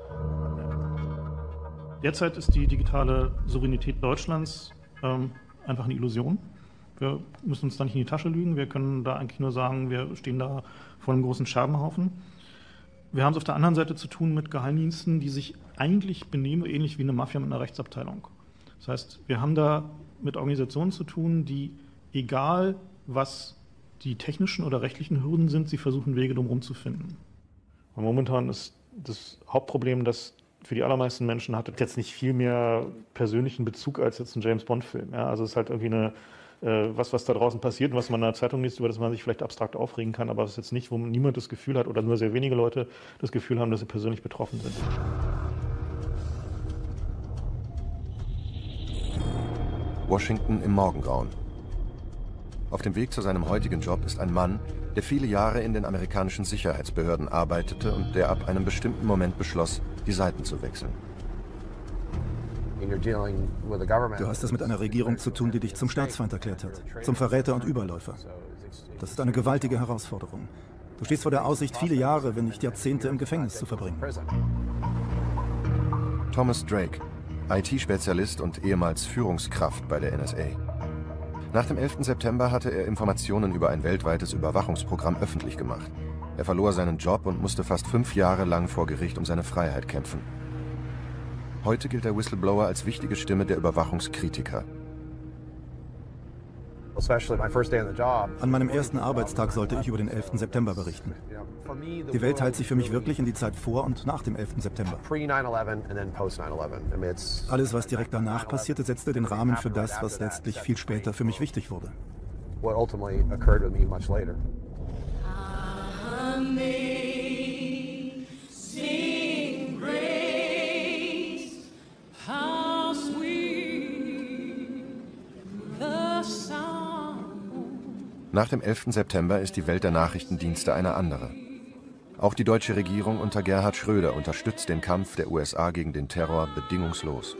Speaker 5: Derzeit ist die digitale Souveränität Deutschlands ähm, einfach eine Illusion. Wir müssen uns da nicht in die Tasche lügen. Wir können da eigentlich nur sagen, wir stehen da vor einem großen Scherbenhaufen. Wir haben es auf der anderen Seite zu tun mit Geheimdiensten, die sich eigentlich benehmen, ähnlich wie eine Mafia mit einer Rechtsabteilung. Das heißt, wir haben da mit Organisationen zu tun, die, egal was die technischen oder rechtlichen Hürden sind, sie versuchen Wege drumherum zu finden. Und momentan ist das Hauptproblem, dass für die allermeisten Menschen hat es jetzt nicht viel mehr persönlichen Bezug als jetzt ein James-Bond-Film. Ja, also es ist halt irgendwie eine, äh, was, was da draußen passiert und was man in der Zeitung liest, über das man sich vielleicht abstrakt aufregen kann, aber es ist jetzt nicht, wo niemand das Gefühl hat oder nur sehr wenige Leute das Gefühl haben, dass sie persönlich betroffen sind.
Speaker 7: Washington im Morgengrauen. Auf dem Weg zu seinem heutigen Job ist ein Mann, der viele Jahre in den amerikanischen Sicherheitsbehörden arbeitete und der ab einem bestimmten Moment beschloss, die Seiten zu wechseln.
Speaker 2: Du hast es mit einer Regierung zu tun, die dich zum Staatsfeind erklärt hat, zum Verräter und Überläufer. Das ist eine gewaltige Herausforderung. Du stehst vor der Aussicht, viele Jahre, wenn nicht Jahrzehnte im Gefängnis zu verbringen.
Speaker 7: Thomas Drake, I T-Spezialist und ehemals Führungskraft bei der N S A. Nach dem elften September hatte er Informationen über ein weltweites Überwachungsprogramm öffentlich gemacht. Er verlor seinen Job und musste fast fünf Jahre lang vor Gericht um seine Freiheit kämpfen. Heute gilt der Whistleblower als wichtige Stimme der Überwachungskritiker.
Speaker 2: An meinem ersten Arbeitstag sollte ich über den elften September berichten. Die Welt teilt sich für mich wirklich in die Zeit vor und nach dem elften September. Alles, was direkt danach passierte, setzte den Rahmen für das, was letztlich viel später für mich wichtig wurde.
Speaker 7: Nach dem elften September ist die Welt der Nachrichtendienste eine andere. Auch die deutsche Regierung unter Gerhard Schröder unterstützt den Kampf der U S A gegen den Terror bedingungslos.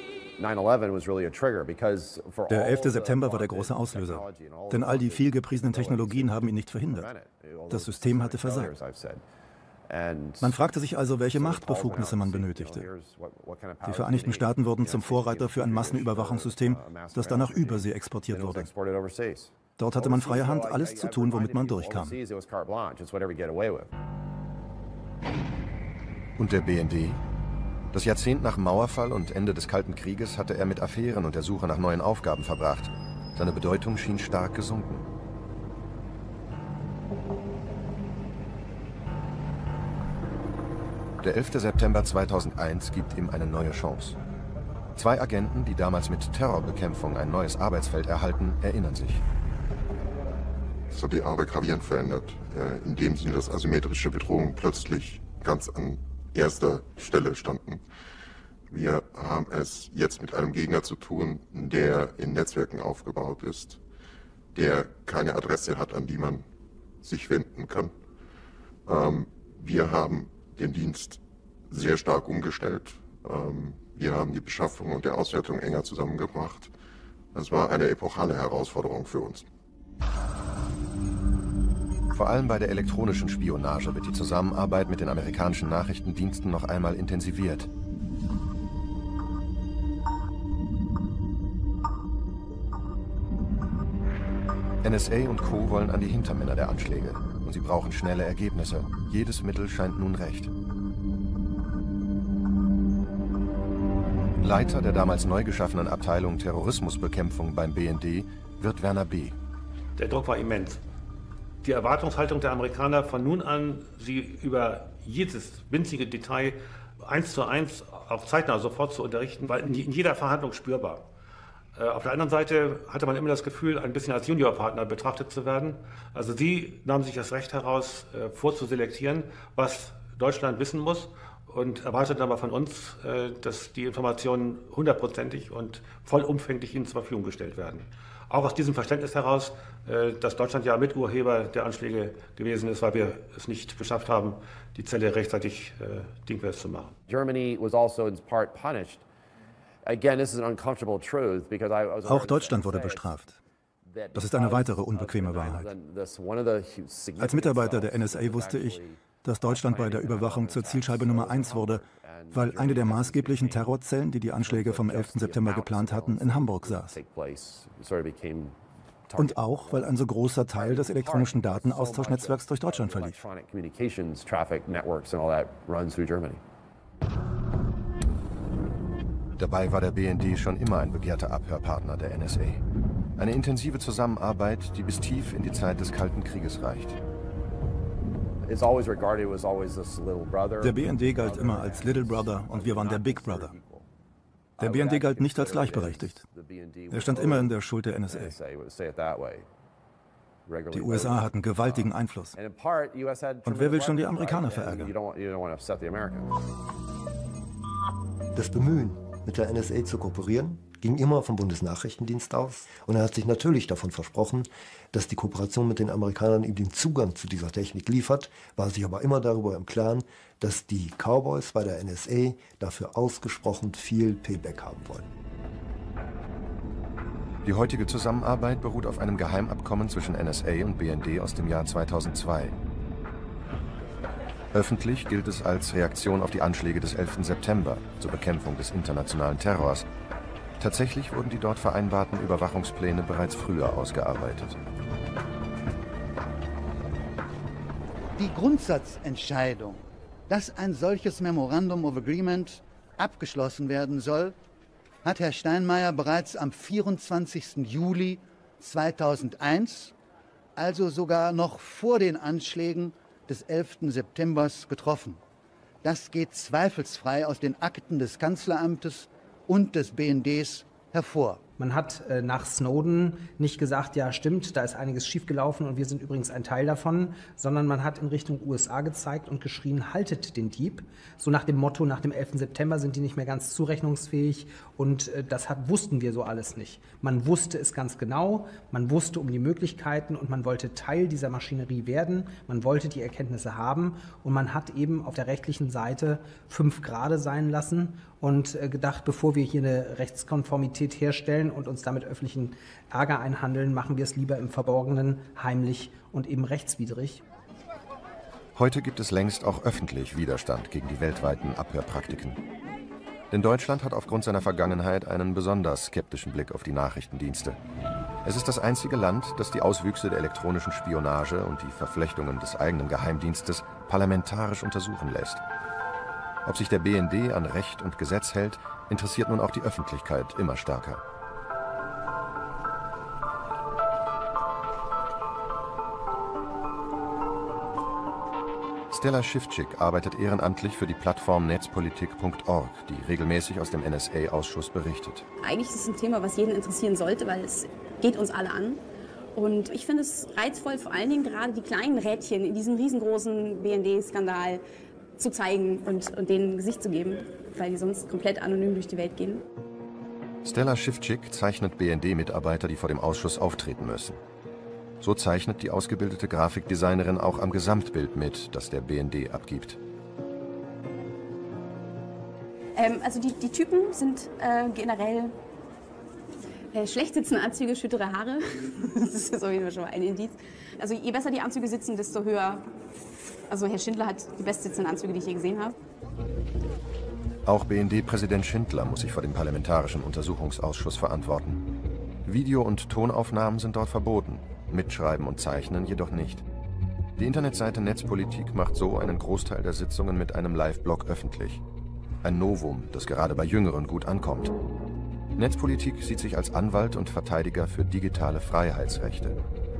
Speaker 2: Der elfte September war der große Auslöser, denn all die viel gepriesenen Technologien haben ihn nicht verhindert. Das System hatte versagt. Man fragte sich also, welche Machtbefugnisse man benötigte. Die Vereinigten Staaten wurden zum Vorreiter für ein Massenüberwachungssystem, das dann nach Übersee exportiert wurde. Dort hatte man freie Hand, alles zu tun, womit man durchkam.
Speaker 7: Und der B N D? Das Jahrzehnt nach Mauerfall und Ende des Kalten Krieges hatte er mit Affären und der Suche nach neuen Aufgaben verbracht. Seine Bedeutung schien stark gesunken. Der elfte September zweitausendeins gibt ihm eine neue Chance. Zwei Agenten, die damals mit Terrorbekämpfung ein neues Arbeitsfeld erhalten, erinnern sich.
Speaker 1: Das hat die Arbeit gravierend verändert, in dem Sinne, dass asymmetrische Bedrohungen plötzlich ganz an erster Stelle standen. Wir haben es jetzt mit einem Gegner zu tun, der in Netzwerken aufgebaut ist, der keine Adresse hat, an die man sich wenden kann. Ähm, wir haben den Dienst sehr stark umgestellt. Ähm, wir haben die Beschaffung und die Auswertung enger zusammengebracht. Das war eine epochale Herausforderung für uns.
Speaker 7: Vor allem bei der elektronischen Spionage wird die Zusammenarbeit mit den amerikanischen Nachrichtendiensten noch einmal intensiviert. N S A und Co. wollen an die Hintermänner der Anschläge und sie brauchen schnelle Ergebnisse. Jedes Mittel scheint nun recht. Leiter der damals neu geschaffenen Abteilung Terrorismusbekämpfung beim B N D wird Werner B.
Speaker 25: Der Druck war immens. Die Erwartungshaltung der Amerikaner von nun an, sie über jedes winzige Detail eins zu eins, auch zeitnah sofort zu unterrichten, war in jeder Verhandlung spürbar. Auf der anderen Seite hatte man immer das Gefühl, ein bisschen als Juniorpartner betrachtet zu werden. Also sie nahmen sich das Recht heraus, vorzuselektieren, was Deutschland wissen muss und erwarteten aber von uns, dass die Informationen hundertprozentig und vollumfänglich ihnen zur Verfügung gestellt werden. Auch aus diesem Verständnis heraus, dass Deutschland ja Miturheber der Anschläge gewesen ist, weil wir es nicht geschafft haben, die Zelle rechtzeitig äh, dingfest zu machen.
Speaker 3: Germany was also in part punished. Again, this is an uncomfortable truth because I was
Speaker 2: Auch Deutschland wurde bestraft. Das ist eine weitere unbequeme Wahrheit. Als Mitarbeiter der N S A wusste ich, dass Deutschland bei der Überwachung zur Zielscheibe Nummer eins wurde, weil eine der maßgeblichen Terrorzellen, die die Anschläge vom elften September geplant hatten, in Hamburg saß. Und auch, weil ein so großer Teil des elektronischen Datenaustauschnetzwerks durch Deutschland verlief.
Speaker 7: Dabei war der B N D schon immer ein begehrter Abhörpartner der N S A. Eine intensive Zusammenarbeit, die bis tief in die Zeit des Kalten Krieges reicht.
Speaker 2: Der B N D galt immer als Little Brother und wir waren der Big Brother. Der B N D galt nicht als gleichberechtigt. Er stand immer in der Schuld der N S A. Die U S A hatten gewaltigen Einfluss. Und wer will schon die Amerikaner verärgern?
Speaker 9: Das Bemühen, mit der N S A zu kooperieren, ging immer vom Bundesnachrichtendienst aus. Und er hat sich natürlich davon versprochen, dass die Kooperation mit den Amerikanern ihm den Zugang zu dieser Technik liefert, war sich aber immer darüber im Klaren, dass die Cowboys bei der N S A dafür ausgesprochen viel Payback haben wollen.
Speaker 7: Die heutige Zusammenarbeit beruht auf einem Geheimabkommen zwischen N S A und B N D aus dem Jahr zweitausendzwei. Öffentlich gilt es als Reaktion auf die Anschläge des elften September zur Bekämpfung des internationalen Terrors. Tatsächlich wurden die dort vereinbarten Überwachungspläne bereits früher ausgearbeitet.
Speaker 26: Die Grundsatzentscheidung, dass ein solches Memorandum of Agreement abgeschlossen werden soll, hat Herr Steinmeier bereits am vierundzwanzigsten Juli zweitausendeins, also sogar noch vor den Anschlägen des elften September getroffen. Das geht zweifelsfrei aus den Akten des Kanzleramtes und des B N Ds hervor.
Speaker 4: Man hat äh, nach Snowden nicht gesagt, ja stimmt, da ist einiges schiefgelaufen und wir sind übrigens ein Teil davon, sondern man hat in Richtung U S A gezeigt und geschrien, haltet den Dieb. So nach dem Motto, nach dem elften September sind die nicht mehr ganz zurechnungsfähig und äh, das hat, wussten wir so alles nicht. Man wusste es ganz genau, man wusste um die Möglichkeiten und man wollte Teil dieser Maschinerie werden, man wollte die Erkenntnisse haben und man hat eben auf der rechtlichen Seite fünf Grade sein lassen und äh, gedacht, bevor wir hier eine Rechtskonformität herstellen und uns damit öffentlichen Ärger einhandeln, machen wir es lieber im Verborgenen, heimlich und eben rechtswidrig.
Speaker 7: Heute gibt es längst auch öffentlich Widerstand gegen die weltweiten Abhörpraktiken. Denn Deutschland hat aufgrund seiner Vergangenheit einen besonders skeptischen Blick auf die Nachrichtendienste. Es ist das einzige Land, das die Auswüchse der elektronischen Spionage und die Verflechtungen des eigenen Geheimdienstes parlamentarisch untersuchen lässt. Ob sich der B N D an Recht und Gesetz hält, interessiert nun auch die Öffentlichkeit immer stärker. Stella Schifczyk arbeitet ehrenamtlich für die Plattform netzpolitik punkt org, die regelmäßig aus dem N S A-Ausschuss berichtet.
Speaker 6: Eigentlich ist es ein Thema, was jeden interessieren sollte, weil es geht uns alle an. Und ich finde es reizvoll, vor allen Dingen gerade die kleinen Rädchen in diesem riesengroßen B N D-Skandal zu zeigen und, und denen ein Gesicht zu geben, weil die sonst komplett anonym durch die Welt gehen.
Speaker 7: Stella Schifczyk zeichnet B N D-Mitarbeiter, die vor dem Ausschuss auftreten müssen. So zeichnet die ausgebildete Grafikdesignerin auch am Gesamtbild mit, das der B N D abgibt.
Speaker 6: Ähm, also die, die Typen sind äh, generell äh, schlecht sitzende Anzüge, schüttere Haare. Das ist auf jeden Fall schon mal ein Indiz. Also je besser die Anzüge sitzen, desto höher. Also Herr Schindler hat die bestsitzenden Anzüge, die ich je gesehen habe.
Speaker 7: Auch B N D-Präsident Schindler muss sich vor dem Parlamentarischen Untersuchungsausschuss verantworten. Video- und Tonaufnahmen sind dort verboten. Mitschreiben und Zeichnen jedoch nicht. Die Internetseite Netzpolitik macht so einen Großteil der Sitzungen mit einem Live-Blog öffentlich. Ein Novum, das gerade bei Jüngeren gut ankommt. Netzpolitik sieht sich als Anwalt und Verteidiger für digitale Freiheitsrechte.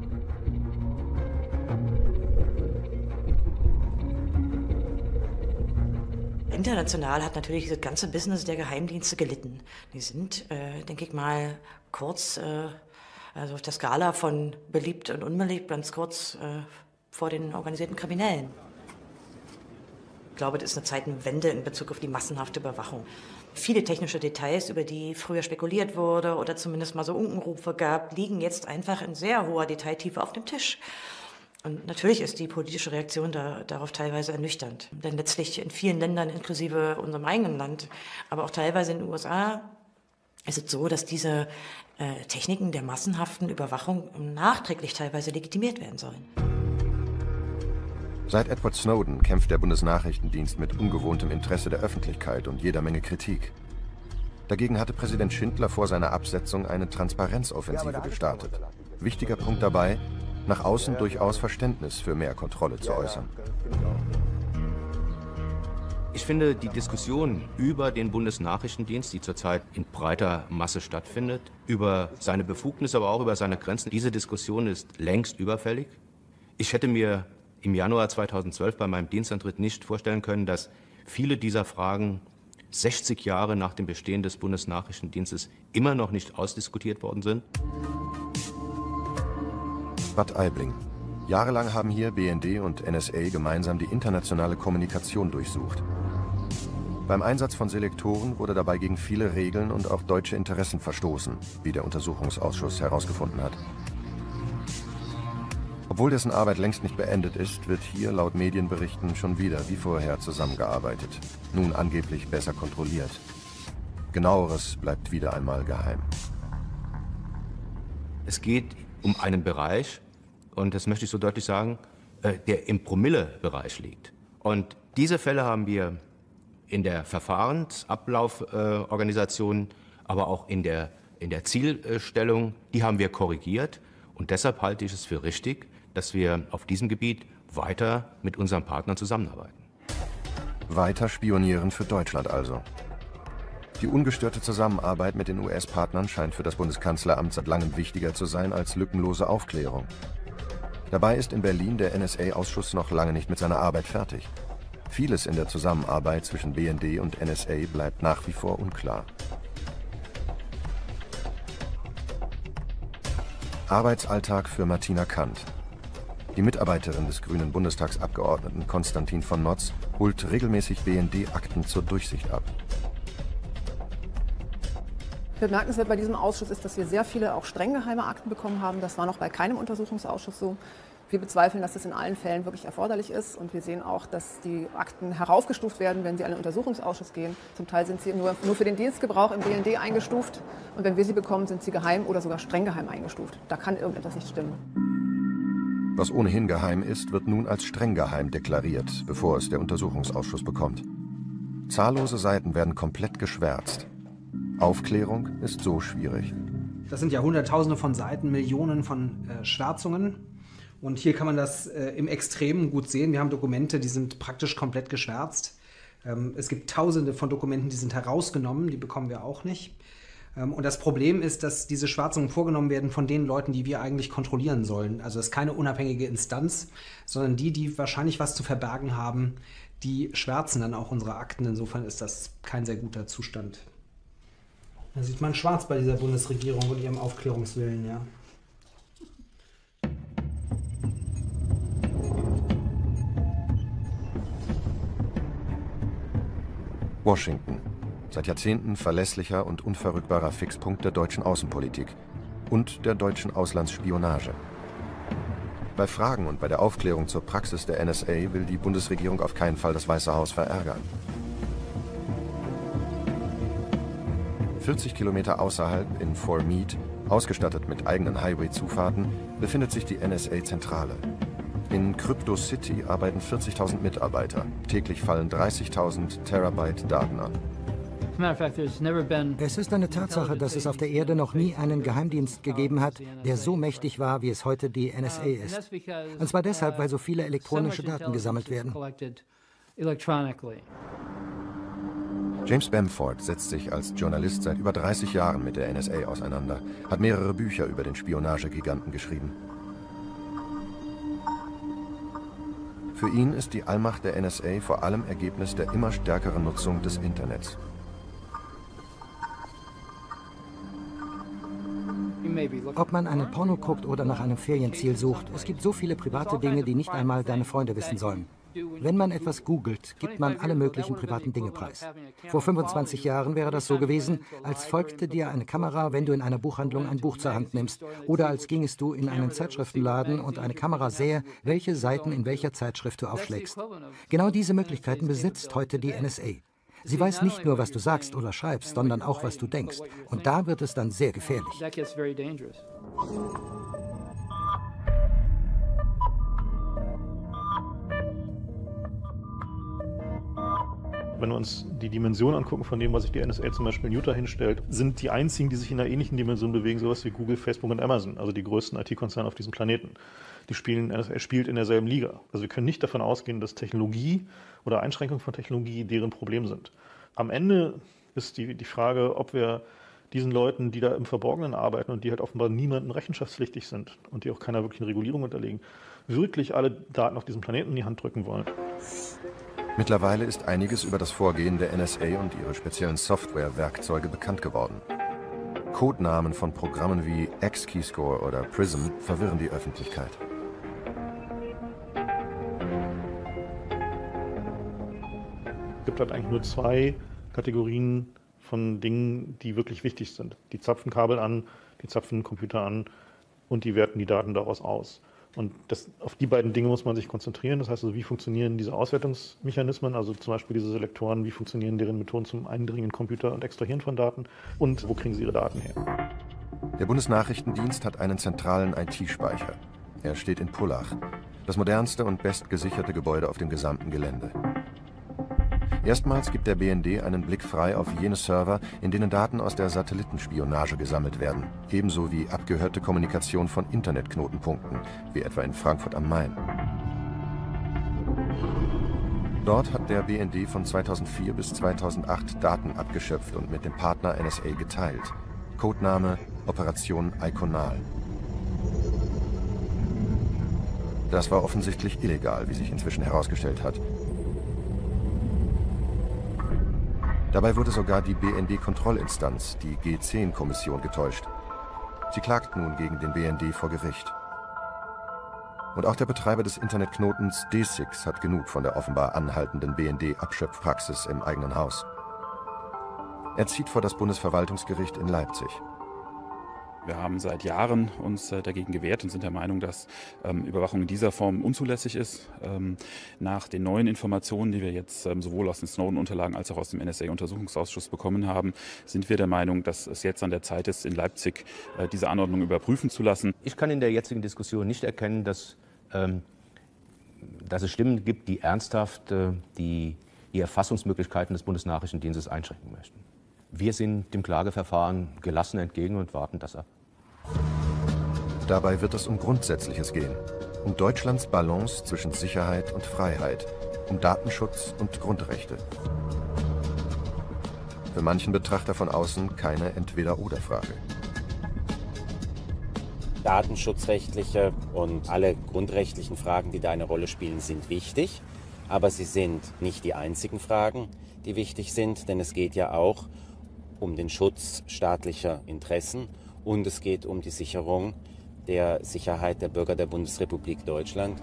Speaker 22: International hat natürlich das ganze Business der Geheimdienste gelitten. Die sind, äh, denke ich mal, kurz... Äh, Also auf der Skala von beliebt und unbeliebt, ganz kurz äh, vor den organisierten Kriminellen. Ich glaube, das ist eine Zeitenwende in Bezug auf die massenhafte Überwachung. Viele technische Details, über die früher spekuliert wurde oder zumindest mal so Unkenrufe gab, liegen jetzt einfach in sehr hoher Detailtiefe auf dem Tisch. Und natürlich ist die politische Reaktion da, darauf teilweise ernüchternd. Denn letztlich in vielen Ländern, inklusive unserem eigenen Land, aber auch teilweise in den U S A, ist es so, dass diese äh, Techniken der massenhaften Überwachung nachträglich teilweise legitimiert werden sollen.
Speaker 7: Seit Edward Snowden kämpft der Bundesnachrichtendienst mit ungewohntem Interesse der Öffentlichkeit und jeder Menge Kritik. Dagegen hatte Präsident Schindler vor seiner Absetzung eine Transparenzoffensive gestartet. Wichtiger Punkt dabei, nach außen durchaus Verständnis für mehr Kontrolle zu äußern.
Speaker 8: Ich finde, die Diskussion über den Bundesnachrichtendienst, die zurzeit in breiter Masse stattfindet, über seine Befugnisse, aber auch über seine Grenzen, diese Diskussion ist längst überfällig. Ich hätte mir im Januar zweitausendzwölf bei meinem Dienstantritt nicht vorstellen können, dass viele dieser Fragen sechzig Jahre nach dem Bestehen des Bundesnachrichtendienstes immer noch nicht ausdiskutiert worden sind.
Speaker 7: Bad Aibling. Jahrelang haben hier B N D und N S A gemeinsam die internationale Kommunikation durchsucht. Beim Einsatz von Selektoren wurde dabei gegen viele Regeln und auch deutsche Interessen verstoßen, wie der Untersuchungsausschuss herausgefunden hat. Obwohl dessen Arbeit längst nicht beendet ist, wird hier laut Medienberichten schon wieder wie vorher zusammengearbeitet. Nun angeblich besser kontrolliert. Genaueres bleibt wieder einmal geheim.
Speaker 8: Es geht um einen Bereich, und das möchte ich so deutlich sagen, der im Promille-Bereich liegt. Und diese Fälle haben wir in der Verfahrensablauforganisation, aber auch in der, in der Zielstellung, die haben wir korrigiert. Und deshalb halte ich es für richtig, dass wir auf diesem Gebiet weiter mit unseren Partnern zusammenarbeiten.
Speaker 7: Weiter spionieren für Deutschland also. Die ungestörte Zusammenarbeit mit den U S-Partnern scheint für das Bundeskanzleramt seit langem wichtiger zu sein als lückenlose Aufklärung. Dabei ist in Berlin der N S A-Ausschuss noch lange nicht mit seiner Arbeit fertig. Vieles in der Zusammenarbeit zwischen B N D und N S A bleibt nach wie vor unklar. Arbeitsalltag für Martina Kant. Die Mitarbeiterin des grünen Bundestagsabgeordneten Konstantin von Notz holt regelmäßig B N D-Akten zur Durchsicht ab.
Speaker 10: Bemerkenswert bei diesem Ausschuss ist, dass wir sehr viele auch streng geheime Akten bekommen haben. Das war noch bei keinem Untersuchungsausschuss so. Wir bezweifeln, dass das in allen Fällen wirklich erforderlich ist. Und wir sehen auch, dass die Akten heraufgestuft werden, wenn sie an den Untersuchungsausschuss gehen. Zum Teil sind sie nur, nur für den Dienstgebrauch im B N D eingestuft. Und wenn wir sie bekommen, sind sie geheim oder sogar streng geheim eingestuft. Da kann irgendetwas nicht stimmen.
Speaker 7: Was ohnehin geheim ist, wird nun als streng geheim deklariert, bevor es der Untersuchungsausschuss bekommt. Zahllose Seiten werden komplett geschwärzt. Aufklärung ist so schwierig.
Speaker 4: Das sind ja Hunderttausende von Seiten, Millionen von äh, Schwärzungen. Und hier kann man das äh, im Extremen gut sehen. Wir haben Dokumente, die sind praktisch komplett geschwärzt. Ähm, es gibt tausende von Dokumenten, die sind herausgenommen, die bekommen wir auch nicht. Ähm, und das Problem ist, dass diese Schwärzungen vorgenommen werden von den Leuten, die wir eigentlich kontrollieren sollen. Also es ist keine unabhängige Instanz, sondern die, die wahrscheinlich was zu verbergen haben, die schwärzen dann auch unsere Akten. Insofern ist das kein sehr guter Zustand. Da sieht man schwarz bei dieser Bundesregierung und ihrem Aufklärungswillen, ja.
Speaker 7: Washington. Seit Jahrzehnten verlässlicher und unverrückbarer Fixpunkt der deutschen Außenpolitik und der deutschen Auslandsspionage. Bei Fragen und bei der Aufklärung zur Praxis der N S A will die Bundesregierung auf keinen Fall das Weiße Haus verärgern. vierzig Kilometer außerhalb in Fort Meade, ausgestattet mit eigenen Highway-Zufahrten, befindet sich die N S A-Zentrale. In Crypto City arbeiten vierzigtausend Mitarbeiter. Täglich fallen dreißigtausend Terabyte Daten an.
Speaker 11: Es ist eine Tatsache, dass es auf der Erde noch nie einen Geheimdienst gegeben hat, der so mächtig war, wie es heute die N S A ist. Und zwar deshalb, weil so viele elektronische Daten gesammelt werden.
Speaker 7: James Bamford setzt sich als Journalist seit über dreißig Jahren mit der N S A auseinander, hat mehrere Bücher über den Spionagegiganten geschrieben. Für ihn ist die Allmacht der N S A vor allem Ergebnis der immer stärkeren Nutzung des Internets.
Speaker 11: Ob man einen Porno guckt oder nach einem Ferienziel sucht, es gibt so viele private Dinge, die nicht einmal deine Freunde wissen sollen. Wenn man etwas googelt, gibt man alle möglichen privaten Dinge preis. Vor fünfundzwanzig Jahren wäre das so gewesen, als folgte dir eine Kamera, wenn du in einer Buchhandlung ein Buch zur Hand nimmst, oder als gingest du in einen Zeitschriftenladen und eine Kamera sähe, welche Seiten in welcher Zeitschrift du aufschlägst. Genau diese Möglichkeiten besitzt heute die N S A. Sie weiß nicht nur, was du sagst oder schreibst, sondern auch, was du denkst. Und da wird es dann sehr gefährlich.
Speaker 5: Wenn wir uns die Dimension angucken von dem, was sich die N S A zum Beispiel in Utah hinstellt, sind die einzigen, die sich in einer ähnlichen Dimension bewegen, sowas wie Google, Facebook und Amazon, also die größten I T-Konzerne auf diesem Planeten. Die spielen, N S A spielt in derselben Liga. Also wir können nicht davon ausgehen, dass Technologie oder Einschränkung von Technologie deren Problem sind. Am Ende ist die, die Frage, ob wir diesen Leuten, die da im Verborgenen arbeiten und die halt offenbar niemandem rechenschaftspflichtig sind und die auch keiner wirklichen Regulierung unterliegen, wirklich alle Daten auf diesem Planeten in die Hand drücken wollen.
Speaker 7: Mittlerweile ist einiges über das Vorgehen der N S A und ihre speziellen Software-Werkzeuge bekannt geworden. Codenamen von Programmen wie X-Keyscore oder Prism verwirren die Öffentlichkeit.
Speaker 5: Es gibt halt eigentlich nur zwei Kategorien von Dingen, die wirklich wichtig sind. Die zapfen Kabel an, die zapfen Computer an und die werten die Daten daraus aus. Und das, auf die beiden Dinge muss man sich konzentrieren. Das heißt also, wie funktionieren diese Auswertungsmechanismen, also zum Beispiel diese Selektoren, wie funktionieren deren Methoden zum Eindringen in Computer und Extrahieren von Daten und wo kriegen sie ihre Daten her.
Speaker 7: Der Bundesnachrichtendienst hat einen zentralen I T-Speicher. Er steht in Pullach, das modernste und bestgesicherte Gebäude auf dem gesamten Gelände. Erstmals gibt der B N D einen Blick frei auf jene Server, in denen Daten aus der Satellitenspionage gesammelt werden, ebenso wie abgehörte Kommunikation von Internetknotenpunkten, wie etwa in Frankfurt am Main. Dort hat der B N D von zweitausendvier bis zweitausendacht Daten abgeschöpft und mit dem Partner N S A geteilt. Codename Operation Iconal. Das war offensichtlich illegal, wie sich inzwischen herausgestellt hat. Dabei wurde sogar die B N D-Kontrollinstanz, die G zehn Kommission, getäuscht. Sie klagt nun gegen den B N D vor Gericht. Und auch der Betreiber des Internetknotens D six hat genug von der offenbar anhaltenden B N D-Abschöpfpraxis im eigenen Haus. Er zieht vor das Bundesverwaltungsgericht in Leipzig.
Speaker 12: Wir haben seit Jahren uns äh, dagegen gewehrt und sind der Meinung, dass ähm, Überwachung in dieser Form unzulässig ist. Ähm, nach den neuen Informationen, die wir jetzt ähm, sowohl aus den Snowden-Unterlagen als auch aus dem N S A-Untersuchungsausschuss bekommen haben, sind wir der Meinung, dass es jetzt an der Zeit ist, in Leipzig äh, diese Anordnung überprüfen zu lassen.
Speaker 8: Ich kann in der jetzigen Diskussion nicht erkennen, dass, ähm, dass es Stimmen gibt, die ernsthaft äh, die, die Erfassungsmöglichkeiten des Bundesnachrichtendienstes einschränken möchten. Wir sind dem Klageverfahren gelassen entgegen und warten das ab.
Speaker 7: Dabei wird es um Grundsätzliches gehen, um Deutschlands Balance zwischen Sicherheit und Freiheit, um Datenschutz und Grundrechte. Für manchen Betrachter von außen keine Entweder-oder-Frage.
Speaker 13: Datenschutzrechtliche und alle grundrechtlichen Fragen, die da eine Rolle spielen, sind wichtig. Aber sie sind nicht die einzigen Fragen, die wichtig sind, denn es geht ja auch um den Schutz staatlicher Interessen und es geht um die Sicherung der Sicherheit der Bürger der Bundesrepublik Deutschland.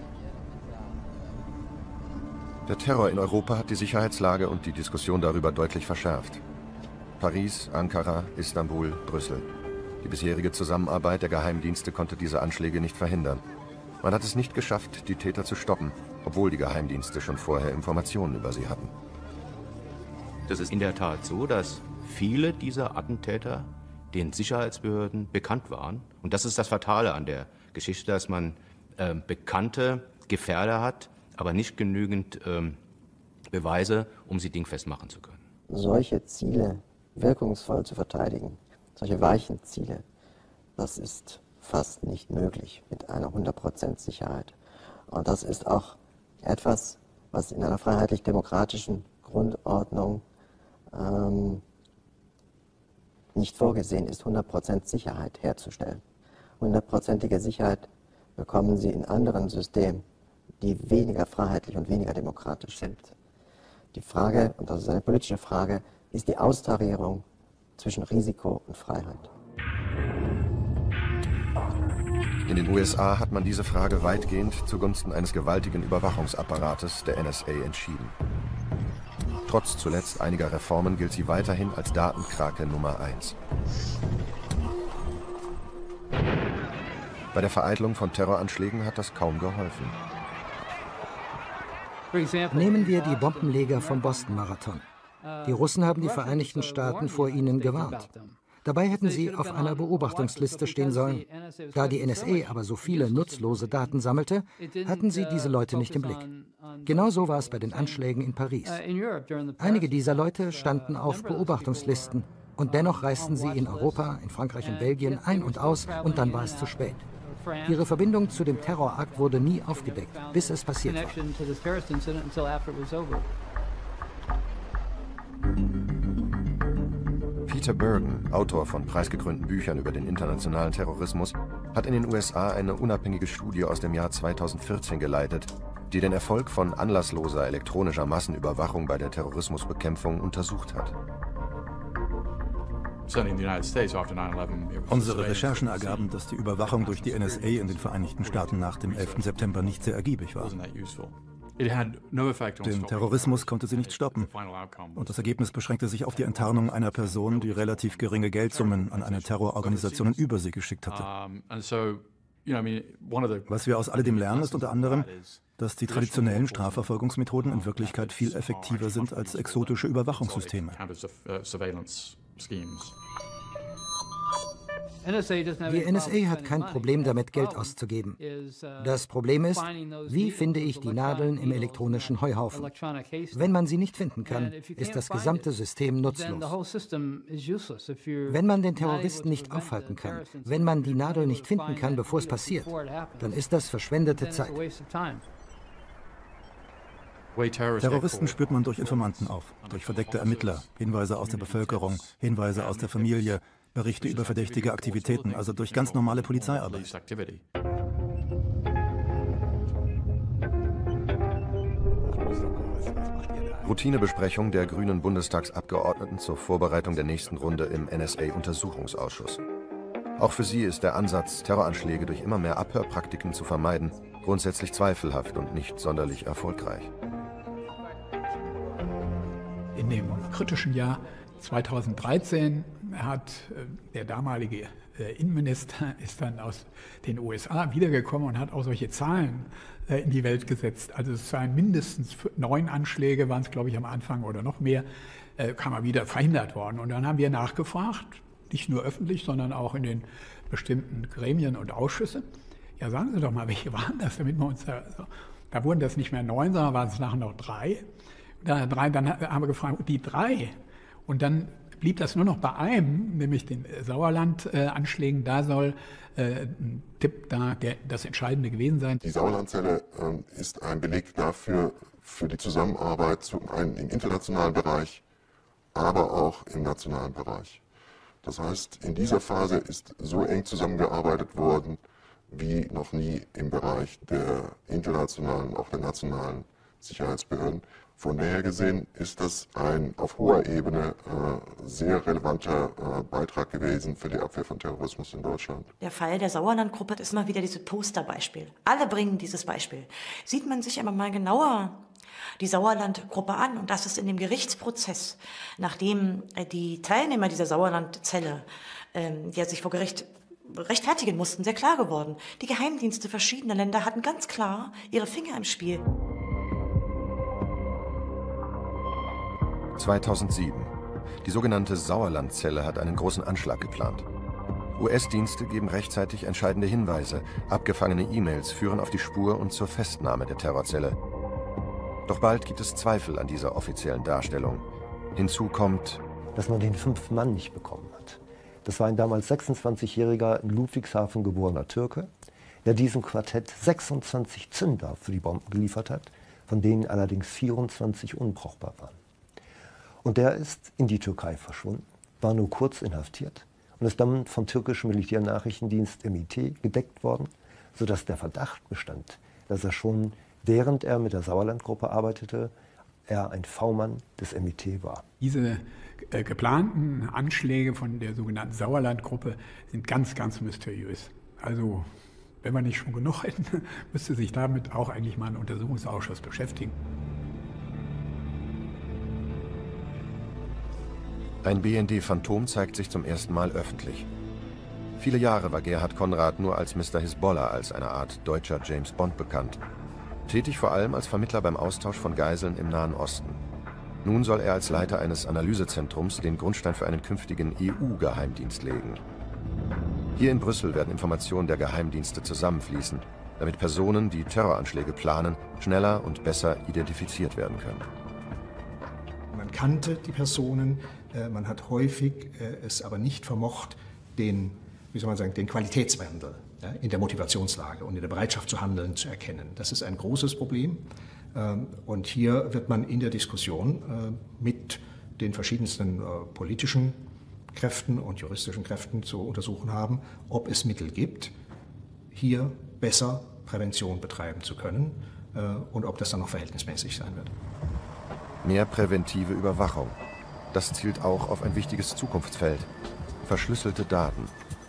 Speaker 7: Der Terror in Europa hat die Sicherheitslage und die Diskussion darüber deutlich verschärft. Paris, Ankara, Istanbul, Brüssel. Die bisherige Zusammenarbeit der Geheimdienste konnte diese Anschläge nicht verhindern. Man hat es nicht geschafft, die Täter zu stoppen, obwohl die Geheimdienste schon vorher Informationen über sie hatten.
Speaker 8: Das ist in der Tat so, dass viele dieser Attentäter den Sicherheitsbehörden bekannt waren. Und das ist das Fatale an der Geschichte, dass man äh, bekannte Gefährder hat, aber nicht genügend ähm, Beweise, um sie dingfest machen zu können.
Speaker 14: Solche Ziele wirkungsvoll zu verteidigen, solche weichen Ziele, das ist fast nicht möglich mit einer hundert Prozent Sicherheit. Und das ist auch etwas, was in einer freiheitlich-demokratischen Grundordnung ähm, nicht vorgesehen ist, hundert Prozent Sicherheit herzustellen. hundertprozentige Sicherheit bekommen Sie in anderen Systemen, die weniger freiheitlich und weniger demokratisch sind. Die Frage, und das ist eine politische Frage, ist die Austarierung zwischen Risiko und Freiheit.
Speaker 7: In den U S A hat man diese Frage weitgehend zugunsten eines gewaltigen Überwachungsapparates der N S A entschieden. Trotz zuletzt einiger Reformen gilt sie weiterhin als Datenkrake Nummer eins. Bei der Vereitelung von Terroranschlägen hat das kaum geholfen.
Speaker 11: Nehmen wir die Bombenleger vom Boston-Marathon. Die Russen haben die Vereinigten Staaten vor ihnen gewarnt. Dabei hätten sie auf einer Beobachtungsliste stehen sollen. Da die N S A aber so viele nutzlose Daten sammelte, hatten sie diese Leute nicht im Blick. Genauso war es bei den Anschlägen in Paris. Einige dieser Leute standen auf Beobachtungslisten und dennoch reisten sie in Europa, in Frankreich und Belgien ein und aus und dann war es zu spät. Ihre Verbindung zu dem Terrorakt wurde nie aufgedeckt, bis es passiert war.
Speaker 7: Peter Bergen, Autor von preisgekrönten Büchern über den internationalen Terrorismus, hat in den U S A eine unabhängige Studie aus dem Jahr zweitausendvierzehn geleitet, die den Erfolg von anlassloser elektronischer Massenüberwachung bei der Terrorismusbekämpfung untersucht hat.
Speaker 2: Unsere Recherchen ergaben, dass die Überwachung durch die N S A in den Vereinigten Staaten nach dem elften September nicht sehr ergiebig war. Den Terrorismus konnte sie nicht stoppen. Und das Ergebnis beschränkte sich auf die Enttarnung einer Person, die relativ geringe Geldsummen an eine Terrororganisation in Übersee geschickt hatte. Was wir aus alledem lernen, ist unter anderem, dass die traditionellen Strafverfolgungsmethoden in Wirklichkeit viel effektiver sind als exotische Überwachungssysteme.
Speaker 11: Die N S A hat kein Problem damit, Geld auszugeben. Das Problem ist, wie finde ich die Nadeln im elektronischen Heuhaufen? Wenn man sie nicht finden kann, ist das gesamte System nutzlos. Wenn man den Terroristen nicht aufhalten kann, wenn man die Nadel nicht finden kann, bevor es passiert, dann ist das verschwendete Zeit.
Speaker 2: Terroristen spürt man durch Informanten auf, durch verdeckte Ermittler, Hinweise aus der Bevölkerung, Hinweise aus der Familie, Berichte über verdächtige Aktivitäten, also durch ganz normale Polizeiarbeit.
Speaker 7: Routinebesprechung der grünen Bundestagsabgeordneten zur Vorbereitung der nächsten Runde im N S A-Untersuchungsausschuss. Auch für sie ist der Ansatz, Terroranschläge durch immer mehr Abhörpraktiken zu vermeiden, grundsätzlich zweifelhaft und nicht sonderlich erfolgreich.
Speaker 23: In dem kritischen Jahr zweitausenddreizehn hat der damalige Innenminister ist dann aus den U S A wiedergekommen und hat auch solche Zahlen in die Welt gesetzt. Also es seien mindestens neun Anschläge, waren es glaube ich am Anfang oder noch mehr, kam er wieder verhindert worden. Und dann haben wir nachgefragt, nicht nur öffentlich, sondern auch in den bestimmten Gremien und Ausschüssen. Ja, sagen Sie doch mal, welche waren das, damit wir uns da, so, da wurden das nicht mehr neun, sondern waren es nachher noch drei. Da, drei. Dann haben wir gefragt, die drei. Und dann blieb das nur noch bei einem, nämlich den Sauerland-Anschlägen. Da soll äh, ein Tipp da das Entscheidende gewesen sein.
Speaker 1: Die Sauerlandzelle äh, ist ein Beleg dafür, für die Zusammenarbeit zum einen im internationalen Bereich, aber auch im nationalen Bereich. Das heißt, in dieser Phase ist so eng zusammengearbeitet worden, wie noch nie im Bereich der internationalen, auch der nationalen Sicherheitsbehörden. Von daher gesehen ist das ein auf hoher Ebene äh, sehr relevanter äh, Beitrag gewesen für die Abwehr von Terrorismus in Deutschland.
Speaker 22: Der Fall der Sauerlandgruppe ist immer wieder dieses Posterbeispiel. Alle bringen dieses Beispiel. Sieht man sich aber mal genauer die Sauerlandgruppe an, und das ist in dem Gerichtsprozess, nachdem die Teilnehmer dieser Sauerlandzelle, ähm, die sich vor Gericht rechtfertigen mussten, sehr klar geworden. Die Geheimdienste verschiedener Länder hatten ganz klar ihre Finger im Spiel.
Speaker 7: zweitausendsieben. Die sogenannte Sauerlandzelle hat einen großen Anschlag geplant. U S-Dienste geben rechtzeitig entscheidende Hinweise. Abgefangene E-Mails führen auf die Spur und zur Festnahme der Terrorzelle. Doch bald gibt es Zweifel an dieser offiziellen Darstellung. Hinzu kommt,
Speaker 9: dass man den fünften Mann nicht bekommen hat. Das war ein damals sechsundzwanzigjähriger in Ludwigshafen geborener Türke, der diesem Quartett sechsundzwanzig Zünder für die Bomben geliefert hat, von denen allerdings vierundzwanzig unbrauchbar waren. Und der ist in die Türkei verschwunden, war nur kurz inhaftiert und ist dann vom türkischen Militärnachrichtendienst M I T gedeckt worden, sodass der Verdacht bestand, dass er schon, während er mit der Sauerlandgruppe arbeitete, er ein V-Mann des M I T war.
Speaker 23: Diese äh, geplanten Anschläge von der sogenannten Sauerlandgruppe sind ganz, ganz mysteriös. Also, wenn wir nicht schon genug hätten, müsste sich damit auch eigentlich mal ein Untersuchungsausschuss beschäftigen.
Speaker 7: Ein B N D-Phantom zeigt sich zum ersten Mal öffentlich. Viele Jahre war Gerhard Konrad nur als Mister Hisbollah, als eine Art deutscher James Bond bekannt. Tätig vor allem als Vermittler beim Austausch von Geiseln im Nahen Osten. Nun soll er als Leiter eines Analysezentrums den Grundstein für einen künftigen E U-Geheimdienst legen. Hier in Brüssel werden Informationen der Geheimdienste zusammenfließen, damit Personen, die Terroranschläge planen, schneller und besser identifiziert werden können.
Speaker 15: Man kannte die Personen, man hat häufig es aber nicht vermocht, den, wie soll man sagen, den Qualitätswandel in der Motivationslage und in der Bereitschaft zu handeln zu erkennen. Das ist ein großes Problem. Und hier wird man in der Diskussion mit den verschiedensten politischen Kräften und juristischen Kräften zu untersuchen haben, ob es Mittel gibt, hier besser Prävention betreiben zu können und ob das dann noch verhältnismäßig sein wird.
Speaker 7: Mehr präventive Überwachung. Das zielt auch auf ein wichtiges Zukunftsfeld: verschlüsselte Daten.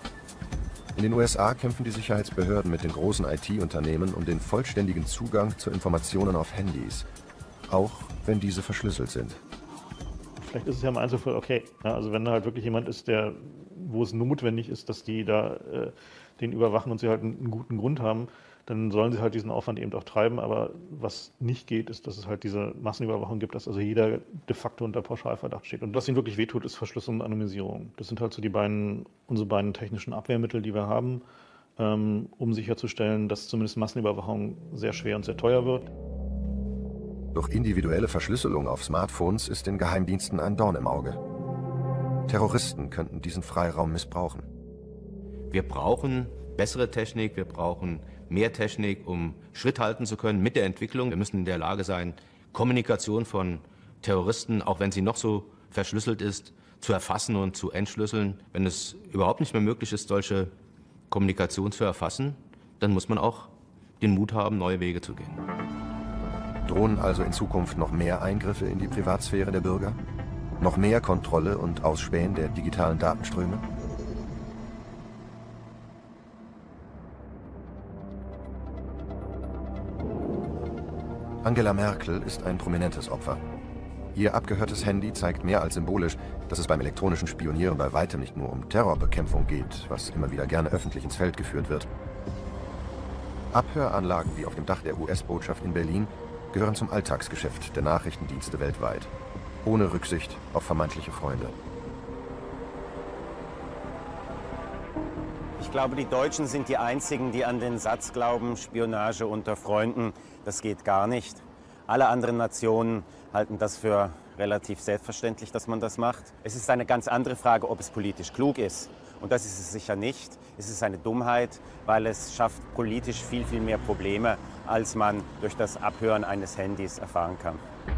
Speaker 7: In den U S A kämpfen die Sicherheitsbehörden mit den großen I T-Unternehmen um den vollständigen Zugang zu Informationen auf Handys, auch wenn diese verschlüsselt sind.
Speaker 5: Vielleicht ist es ja im Einzelfall okay. Ja, also wenn da halt wirklich jemand ist, der, wo es notwendig ist, dass die da äh, den überwachen und sie halt einen, einen guten Grund haben, dann sollen sie halt diesen Aufwand eben auch treiben. Aber was nicht geht, ist, dass es halt diese Massenüberwachung gibt, dass also jeder de facto unter Pauschalverdacht steht. Und was ihnen wirklich wehtut, ist Verschlüsselung und Anonymisierung. Das sind halt so die beiden, unsere beiden technischen Abwehrmittel, die wir haben, ähm, um sicherzustellen, dass zumindest Massenüberwachung sehr schwer und sehr teuer wird.
Speaker 7: Doch individuelle Verschlüsselung auf Smartphones ist den Geheimdiensten ein Dorn im Auge. Terroristen könnten diesen Freiraum missbrauchen.
Speaker 8: Wir brauchen bessere Technik, wir brauchen mehr Technik, um Schritt halten zu können mit der Entwicklung. Wir müssen in der Lage sein, Kommunikation von Terroristen, auch wenn sie noch so verschlüsselt ist, zu erfassen und zu entschlüsseln. Wenn es überhaupt nicht mehr möglich ist, solche Kommunikation zu erfassen, dann muss man auch den Mut haben, neue Wege zu gehen.
Speaker 7: Drohen also in Zukunft noch mehr Eingriffe in die Privatsphäre der Bürger? Noch mehr Kontrolle und Ausspähen der digitalen Datenströme? Angela Merkel ist ein prominentes Opfer. Ihr abgehörtes Handy zeigt mehr als symbolisch, dass es beim elektronischen Spionieren bei weitem nicht nur um Terrorbekämpfung geht, was immer wieder gerne öffentlich ins Feld geführt wird. Abhöranlagen wie auf dem Dach der U S-Botschaft in Berlin gehören zum Alltagsgeschäft der Nachrichtendienste weltweit, ohne Rücksicht auf vermeintliche Freunde.
Speaker 13: Ich glaube, die Deutschen sind die einzigen, die an den Satz glauben, Spionage unter Freunden, das geht gar nicht. Alle anderen Nationen halten das für relativ selbstverständlich, dass man das macht. Es ist eine ganz andere Frage, ob es politisch klug ist. Und das ist es sicher nicht. Es ist eine Dummheit, weil es schafft politisch viel, viel mehr Probleme, als man durch das Abhören eines Handys erfahren kann.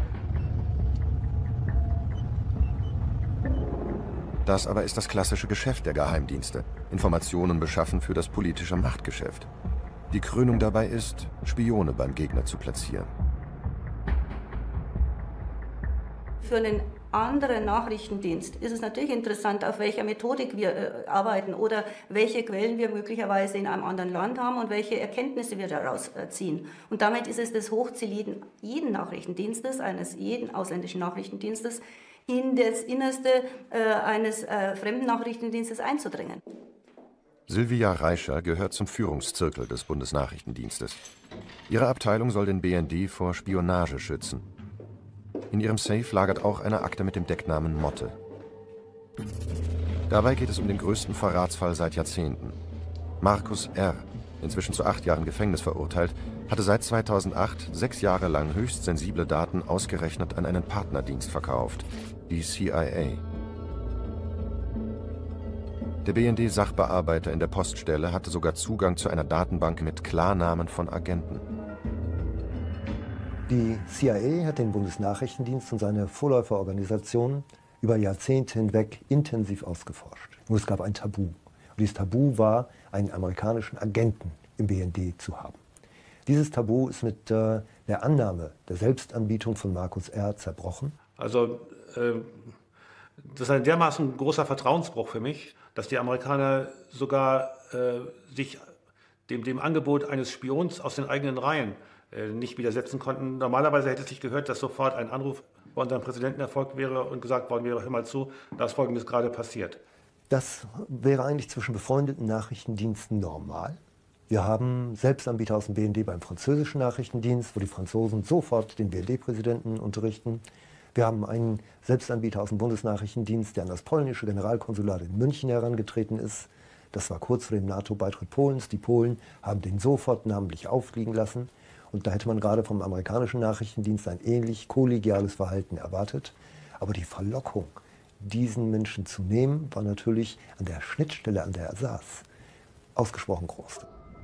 Speaker 7: Das aber ist das klassische Geschäft der Geheimdienste. Informationen beschaffen für das politische Machtgeschäft. Die Krönung dabei ist, Spione beim Gegner zu platzieren.
Speaker 22: Für einen anderen Nachrichtendienst ist es natürlich interessant, auf welcher Methodik wir äh, arbeiten oder welche Quellen wir möglicherweise in einem anderen Land haben und welche Erkenntnisse wir daraus äh, ziehen. Und damit ist es das Hochziel jeden, jeden Nachrichtendienstes, eines jeden ausländischen Nachrichtendienstes, in das Innerste äh, eines äh, fremden Nachrichtendienstes einzudringen.
Speaker 7: Sylvia Reischer gehört zum Führungszirkel des Bundesnachrichtendienstes. Ihre Abteilung soll den B N D vor Spionage schützen. In ihrem Safe lagert auch eine Akte mit dem Decknamen Motte. Dabei geht es um den größten Verratsfall seit Jahrzehnten. Markus R., inzwischen zu acht Jahren Gefängnis verurteilt, hatte seit zweitausendacht sechs Jahre lang höchst sensible Daten ausgerechnet an einen Partnerdienst verkauft, die C I A. Der B N D-Sachbearbeiter in der Poststelle hatte sogar Zugang zu einer Datenbank mit Klarnamen von Agenten.
Speaker 9: Die C I A hat den Bundesnachrichtendienst und seine Vorläuferorganisationen über Jahrzehnte hinweg intensiv ausgeforscht. Nur es gab ein Tabu. Und dieses Tabu war, einen amerikanischen Agenten im B N D zu haben. Dieses Tabu ist mit äh, der Annahme der Selbstanbietung von Markus R. zerbrochen.
Speaker 25: Also äh, das ist ein dermaßen großer Vertrauensbruch für mich, dass die Amerikaner sogar äh, sich dem, dem Angebot eines Spions aus den eigenen Reihen äh, nicht widersetzen konnten. Normalerweise hätte es sich gehört, dass sofort ein Anruf bei unserem Präsidenten erfolgt wäre und gesagt worden wäre, hör mal zu, da ist Folgendes gerade passiert.
Speaker 9: Das wäre eigentlich zwischen befreundeten Nachrichtendiensten normal. Wir haben Selbstanbieter aus dem B N D beim französischen Nachrichtendienst, wo die Franzosen sofort den B N D-Präsidenten unterrichten. Wir haben einen Selbstanbieter aus dem Bundesnachrichtendienst, der an das polnische Generalkonsulat in München herangetreten ist. Das war kurz vor dem NATO-Beitritt Polens. Die Polen haben den sofort namentlich auffliegen lassen. Und da hätte man gerade vom amerikanischen Nachrichtendienst ein ähnlich kollegiales Verhalten erwartet. Aber die Verlockung, diesen Menschen zu nehmen, war natürlich an der Schnittstelle, an der er saß, ausgesprochen groß.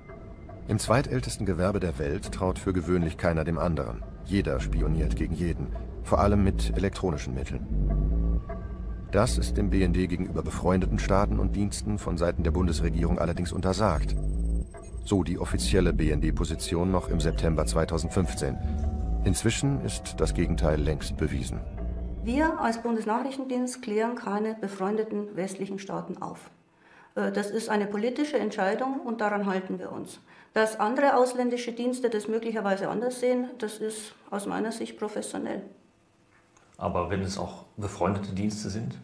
Speaker 7: Im zweitältesten Gewerbe der Welt traut für gewöhnlich keiner dem anderen. Jeder spioniert gegen jeden, vor allem mit elektronischen Mitteln. Das ist dem B N D gegenüber befreundeten Staaten und Diensten von Seiten der Bundesregierung allerdings untersagt. So die offizielle B N D-Position noch im September zweitausendfünfzehn. Inzwischen ist das Gegenteil längst bewiesen.
Speaker 22: Wir als Bundesnachrichtendienst klären keine befreundeten westlichen Staaten auf. Das ist eine politische Entscheidung und daran halten wir uns. Dass andere ausländische Dienste das möglicherweise anders sehen, das ist aus meiner Sicht professionell.
Speaker 16: Aber wenn es auch befreundete Dienste sind?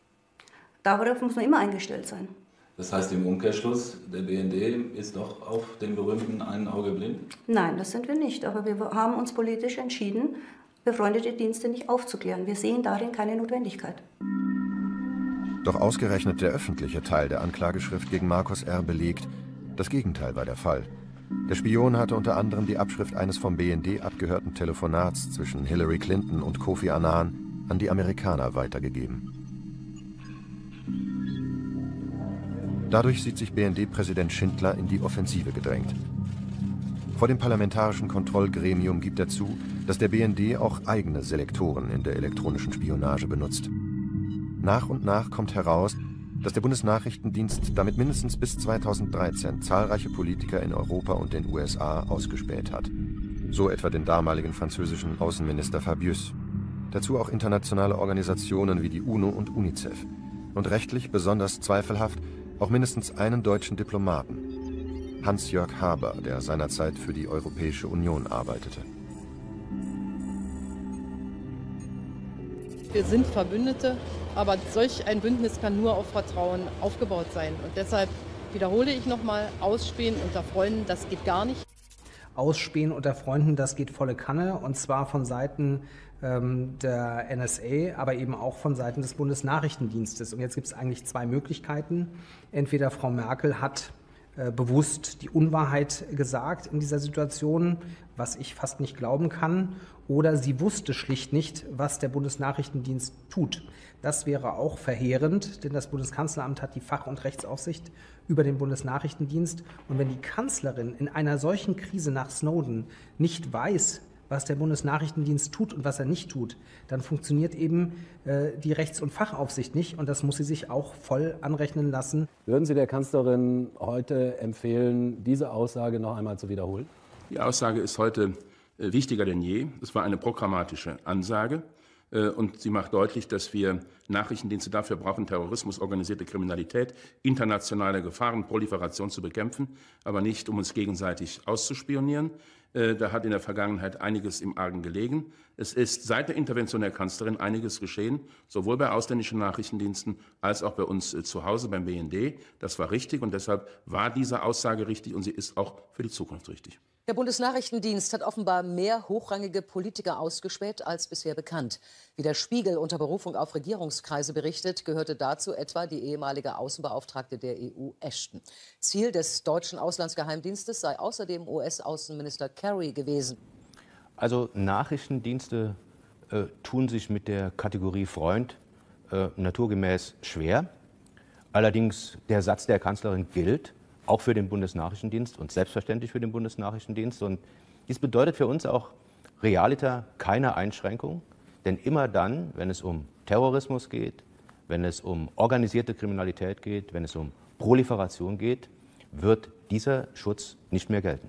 Speaker 22: Darauf muss man immer eingestellt sein.
Speaker 17: Das heißt im Umkehrschluss, der B N D ist doch auf den berühmten einen Auge blind?
Speaker 22: Nein, das sind wir nicht. Aber wir haben uns politisch entschieden, befreundete Dienste nicht aufzuklären. Wir sehen darin keine Notwendigkeit.
Speaker 7: Doch ausgerechnet der öffentliche Teil der Anklageschrift gegen Markus R. belegt, das Gegenteil war der Fall. Der Spion hatte unter anderem die Abschrift eines vom B N D abgehörten Telefonats zwischen Hillary Clinton und Kofi Annan an die Amerikaner weitergegeben. Dadurch sieht sich B N D-Präsident Schindler in die Offensive gedrängt. Vor dem parlamentarischen Kontrollgremium gibt er zu, dass der B N D auch eigene Selektoren in der elektronischen Spionage benutzt. Nach und nach kommt heraus, dass der Bundesnachrichtendienst damit mindestens bis zweitausenddreizehn zahlreiche Politiker in Europa und den U S A ausgespäht hat. So etwa den damaligen französischen Außenminister Fabius. Dazu auch internationale Organisationen wie die UNO und UNICEF. Und rechtlich besonders zweifelhaft auch mindestens einen deutschen Diplomaten, Hans-Jörg Haber, der seinerzeit für die Europäische Union arbeitete.
Speaker 18: Wir sind Verbündete, aber solch ein Bündnis kann nur auf Vertrauen aufgebaut sein. Und deshalb wiederhole ich nochmal, Ausspähen unter Freunden, das geht gar nicht.
Speaker 4: Ausspähen unter Freunden, das geht volle Kanne, und zwar von Seiten ähm, der N S A, aber eben auch von Seiten des Bundesnachrichtendienstes. Und jetzt gibt es eigentlich zwei Möglichkeiten. Entweder Frau Merkel hat äh, bewusst die Unwahrheit gesagt in dieser Situation, was ich fast nicht glauben kann, oder sie wusste schlicht nicht, was der Bundesnachrichtendienst tut. Das wäre auch verheerend, denn das Bundeskanzleramt hat die Fach- und Rechtsaufsicht über den Bundesnachrichtendienst. Und wenn die Kanzlerin in einer solchen Krise nach Snowden nicht weiß, was der Bundesnachrichtendienst tut und was er nicht tut, dann funktioniert eben äh, die Rechts- und Fachaufsicht nicht. Und das muss sie sich auch voll anrechnen lassen.
Speaker 3: Würden Sie der Kanzlerin heute empfehlen, diese Aussage noch einmal zu wiederholen?
Speaker 19: Die Aussage ist heute äh, wichtiger denn je. Es war eine programmatische Ansage. Äh, und sie macht deutlich, dass wir Nachrichtendienste dafür brauchen, Terrorismus, organisierte Kriminalität, internationale Gefahren, Proliferation zu bekämpfen, aber nicht, um uns gegenseitig auszuspionieren. Da hat in der Vergangenheit einiges im Argen gelegen. Es ist seit der Intervention der Kanzlerin einiges geschehen, sowohl bei ausländischen Nachrichtendiensten als auch bei uns zu Hause beim B N D. Das war richtig und deshalb war diese Aussage richtig und sie ist auch für die Zukunft richtig.
Speaker 20: Der Bundesnachrichtendienst hat offenbar mehr hochrangige Politiker ausgespäht als bisher bekannt. Wie der Spiegel unter Berufung auf Regierungskreise berichtet, gehörte dazu etwa die ehemalige Außenbeauftragte der E U, Ashton. Ziel des deutschen Auslandsgeheimdienstes sei außerdem U S-Außenminister Kerry gewesen.
Speaker 8: Also Nachrichtendienste äh, tun sich mit der Kategorie Freund äh, naturgemäß schwer. Allerdings der Satz der Kanzlerin gilt, auch für den Bundesnachrichtendienst und selbstverständlich für den Bundesnachrichtendienst. Und dies bedeutet für uns auch realiter keine Einschränkung, denn immer dann, wenn es um Terrorismus geht, wenn es um organisierte Kriminalität geht, wenn es um Proliferation geht, wird dieser Schutz nicht mehr gelten.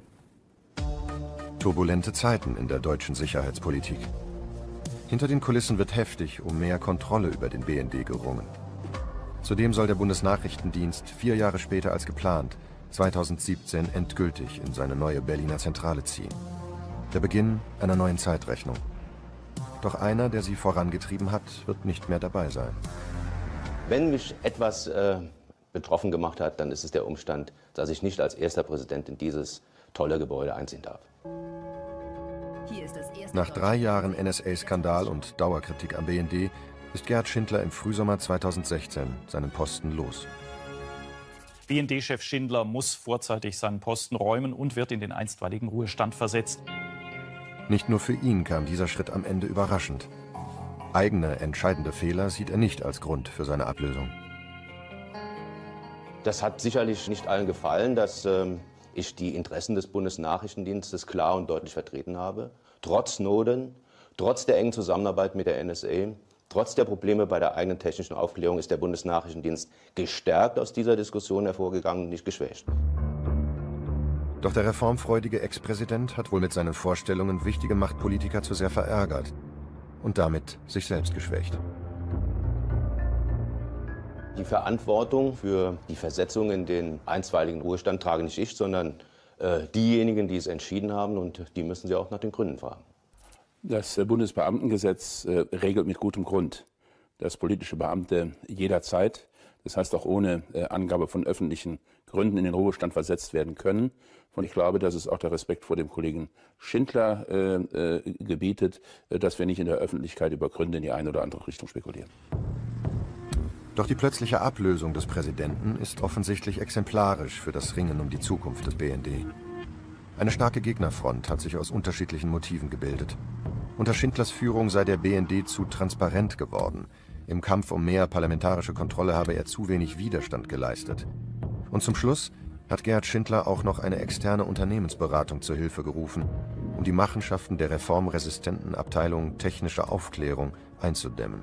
Speaker 7: Turbulente Zeiten in der deutschen Sicherheitspolitik. Hinter den Kulissen wird heftig um mehr Kontrolle über den B N D gerungen. Zudem soll der Bundesnachrichtendienst vier Jahre später als geplant, zweitausendsiebzehn, endgültig in seine neue Berliner Zentrale ziehen. Der Beginn einer neuen Zeitrechnung. Doch einer, der sie vorangetrieben hat, wird nicht mehr dabei sein.
Speaker 8: Wenn mich etwas äh, betroffen gemacht hat, dann ist es der Umstand, dass ich nicht als erster Präsident in dieses tolle Gebäude einziehen darf.
Speaker 7: Nach drei Jahren N S A-Skandal und Dauerkritik am B N D ist Gerd Schindler im Frühsommer zweitausendsechzehn seinen Posten los.
Speaker 21: B N D-Chef Schindler muss vorzeitig seinen Posten räumen und wird in den einstweiligen Ruhestand versetzt.
Speaker 7: Nicht nur für ihn kam dieser Schritt am Ende überraschend. Eigene entscheidende Fehler sieht er nicht als Grund für seine Ablösung.
Speaker 8: Das hat sicherlich nicht allen gefallen, dass ähm, ich die Interessen des Bundesnachrichtendienstes klar und deutlich vertreten habe. Trotz Snowden, trotz der engen Zusammenarbeit mit der N S A, trotz der Probleme bei der eigenen technischen Aufklärung ist der Bundesnachrichtendienst gestärkt aus dieser Diskussion hervorgegangen und nicht geschwächt.
Speaker 7: Doch der reformfreudige Ex-Präsident hat wohl mit seinen Vorstellungen wichtige Machtpolitiker zu sehr verärgert und damit sich selbst geschwächt.
Speaker 8: Die Verantwortung für die Versetzung in den einstweiligen Ruhestand trage nicht ich, sondern äh, diejenigen, die es entschieden haben, und die müssen Sie auch nach den Gründen fragen.
Speaker 19: Das Bundesbeamtengesetz äh, regelt mit gutem Grund, dass politische Beamte jederzeit, das heißt auch ohne äh, Angabe von öffentlichen Gründen, in den Ruhestand versetzt werden können. Und ich glaube, dass es auch der Respekt vor dem Kollegen Schindler äh, äh, gebietet, äh, dass wir nicht in der Öffentlichkeit über Gründe in die eine oder andere Richtung spekulieren.
Speaker 7: Doch die plötzliche Ablösung des Präsidenten ist offensichtlich exemplarisch für das Ringen um die Zukunft des B N D. Eine starke Gegnerfront hat sich aus unterschiedlichen Motiven gebildet. Unter Schindlers Führung sei der B N D zu transparent geworden. Im Kampf um mehr parlamentarische Kontrolle habe er zu wenig Widerstand geleistet. Und zum Schluss hat Gerd Schindler auch noch eine externe Unternehmensberatung zur Hilfe gerufen, um die Machenschaften der reformresistenten Abteilung Technische Aufklärung einzudämmen.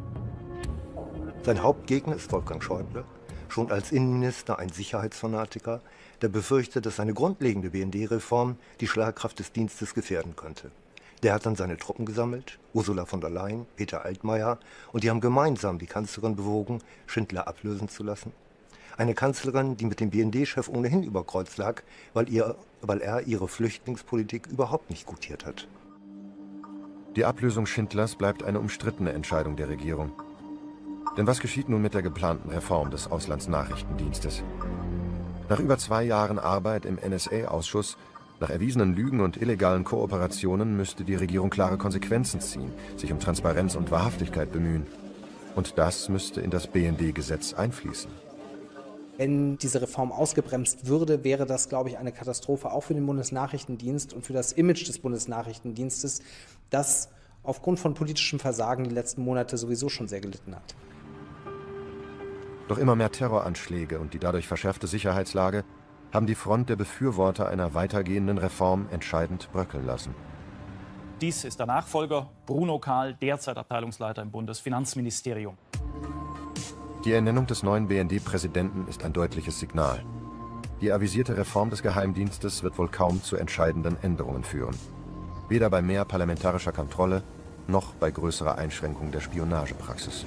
Speaker 9: Sein Hauptgegner ist Wolfgang Schäuble, schon als Innenminister ein Sicherheitsfanatiker, der befürchtet, dass eine grundlegende B N D-Reform die Schlagkraft des Dienstes gefährden könnte. Der hat dann seine Truppen gesammelt, Ursula von der Leyen, Peter Altmaier, und die haben gemeinsam die Kanzlerin bewogen, Schindler ablösen zu lassen. Eine Kanzlerin, die mit dem B N D-Chef ohnehin über Kreuz lag, weil, ihr, weil er ihre Flüchtlingspolitik überhaupt nicht gutiert hat.
Speaker 7: Die Ablösung Schindlers bleibt eine umstrittene Entscheidung der Regierung. Denn was geschieht nun mit der geplanten Reform des Auslandsnachrichtendienstes? Nach über zwei Jahren Arbeit im N S A-Ausschuss, nach erwiesenen Lügen und illegalen Kooperationen müsste die Regierung klare Konsequenzen ziehen, sich um Transparenz und Wahrhaftigkeit bemühen. Und das müsste in das B N D-Gesetz einfließen.
Speaker 4: Wenn diese Reform ausgebremst würde, wäre das, glaube ich, eine Katastrophe auch für den Bundesnachrichtendienst und für das Image des Bundesnachrichtendienstes, das aufgrund von politischem Versagen die letzten Monate sowieso schon sehr gelitten hat.
Speaker 7: Doch immer mehr Terroranschläge und die dadurch verschärfte Sicherheitslage haben die Front der Befürworter einer weitergehenden Reform entscheidend bröckeln lassen.
Speaker 21: Dies ist der Nachfolger, Bruno Kahl, derzeit Abteilungsleiter im Bundesfinanzministerium.
Speaker 7: Die Ernennung des neuen B N D-Präsidenten ist ein deutliches Signal. Die avisierte Reform des Geheimdienstes wird wohl kaum zu entscheidenden Änderungen führen. Weder bei mehr parlamentarischer Kontrolle noch bei größerer Einschränkung der Spionagepraxis.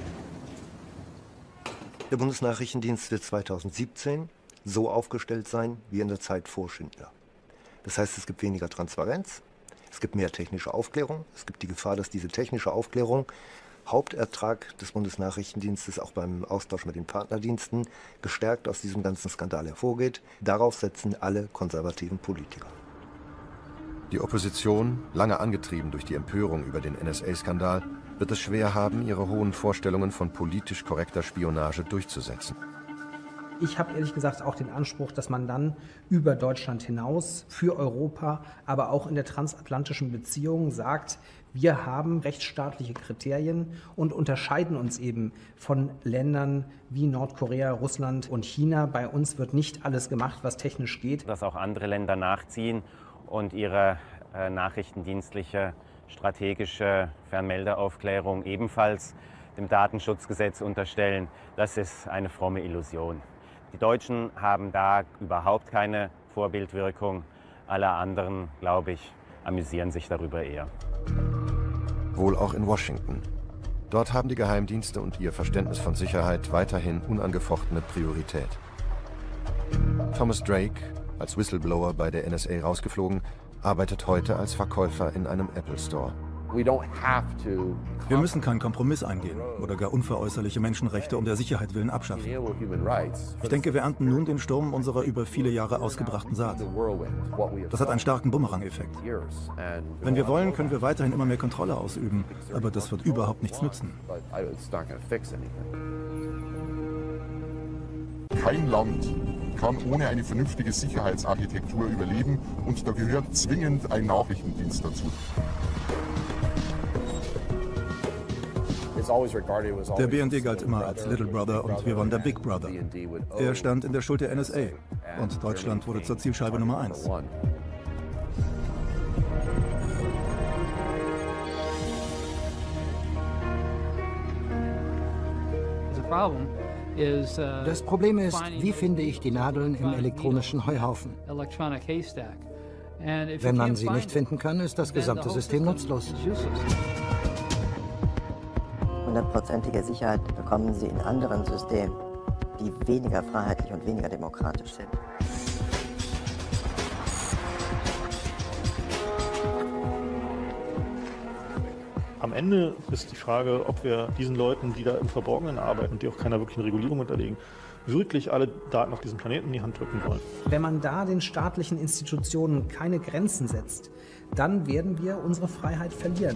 Speaker 9: Der Bundesnachrichtendienst wird zweitausendsiebzehn so aufgestellt sein wie in der Zeit vor Schindler. Das heißt, es gibt weniger Transparenz, es gibt mehr technische Aufklärung, es gibt die Gefahr, dass diese technische Aufklärung Hauptertrag des Bundesnachrichtendienstes auch beim Austausch mit den Partnerdiensten gestärkt aus diesem ganzen Skandal hervorgeht. Darauf setzen alle konservativen Politiker.
Speaker 7: Die Opposition, lange angetrieben durch die Empörung über den N S A-Skandal, wird es schwer haben, ihre hohen Vorstellungen von politisch korrekter Spionage durchzusetzen.
Speaker 4: Ich habe ehrlich gesagt auch den Anspruch, dass man dann über Deutschland hinaus für Europa, aber auch in der transatlantischen Beziehung sagt, wir haben rechtsstaatliche Kriterien und unterscheiden uns eben von Ländern wie Nordkorea, Russland und China. Bei uns wird nicht alles gemacht, was technisch geht.
Speaker 13: Dass auch andere Länder nachziehen und ihre äh, nachrichtendienstliche strategische Fernmeldeaufklärung ebenfalls dem Datenschutzgesetz unterstellen, das ist eine fromme Illusion. Die Deutschen haben da überhaupt keine Vorbildwirkung. Alle anderen, glaube ich, amüsieren sich darüber eher.
Speaker 7: Wohl auch in Washington. Dort haben die Geheimdienste und ihr Verständnis von Sicherheit weiterhin unangefochtene Priorität. Thomas Drake, als Whistleblower bei der N S A rausgeflogen, arbeitet heute als Verkäufer in einem Apple Store.
Speaker 2: Wir müssen keinen Kompromiss eingehen oder gar unveräußerliche Menschenrechte um der Sicherheit willen abschaffen. Ich denke, wir ernten nun den Sturm unserer über viele Jahre ausgebrachten Saat. Das hat einen starken Bumerang-Effekt. Wenn wir wollen, können wir weiterhin immer mehr Kontrolle ausüben, aber das wird überhaupt nichts nützen.
Speaker 1: Kein Land kann ohne eine vernünftige Sicherheitsarchitektur überleben und da gehört zwingend ein Nachrichtendienst dazu.
Speaker 2: Der B N D galt immer als Little Brother und wir waren der Big Brother. Er stand in der Schuld der N S A und Deutschland wurde zur Zielscheibe Nummer eins.
Speaker 11: Das Problem ist, wie finde ich die Nadeln im elektronischen Heuhaufen? Wenn man sie nicht finden kann, ist das gesamte System nutzlos.
Speaker 6: Hundertprozentige Sicherheit bekommen Sie in anderen Systemen, die weniger freiheitlich und weniger demokratisch sind.
Speaker 5: Am Ende ist die Frage, ob wir diesen Leuten, die da im Verborgenen arbeiten und die auch keiner wirklichen Regulierung unterliegen, wirklich alle Daten auf diesem Planeten in die Hand drücken wollen.
Speaker 4: Wenn man da den staatlichen Institutionen keine Grenzen setzt, dann werden wir unsere Freiheit verlieren.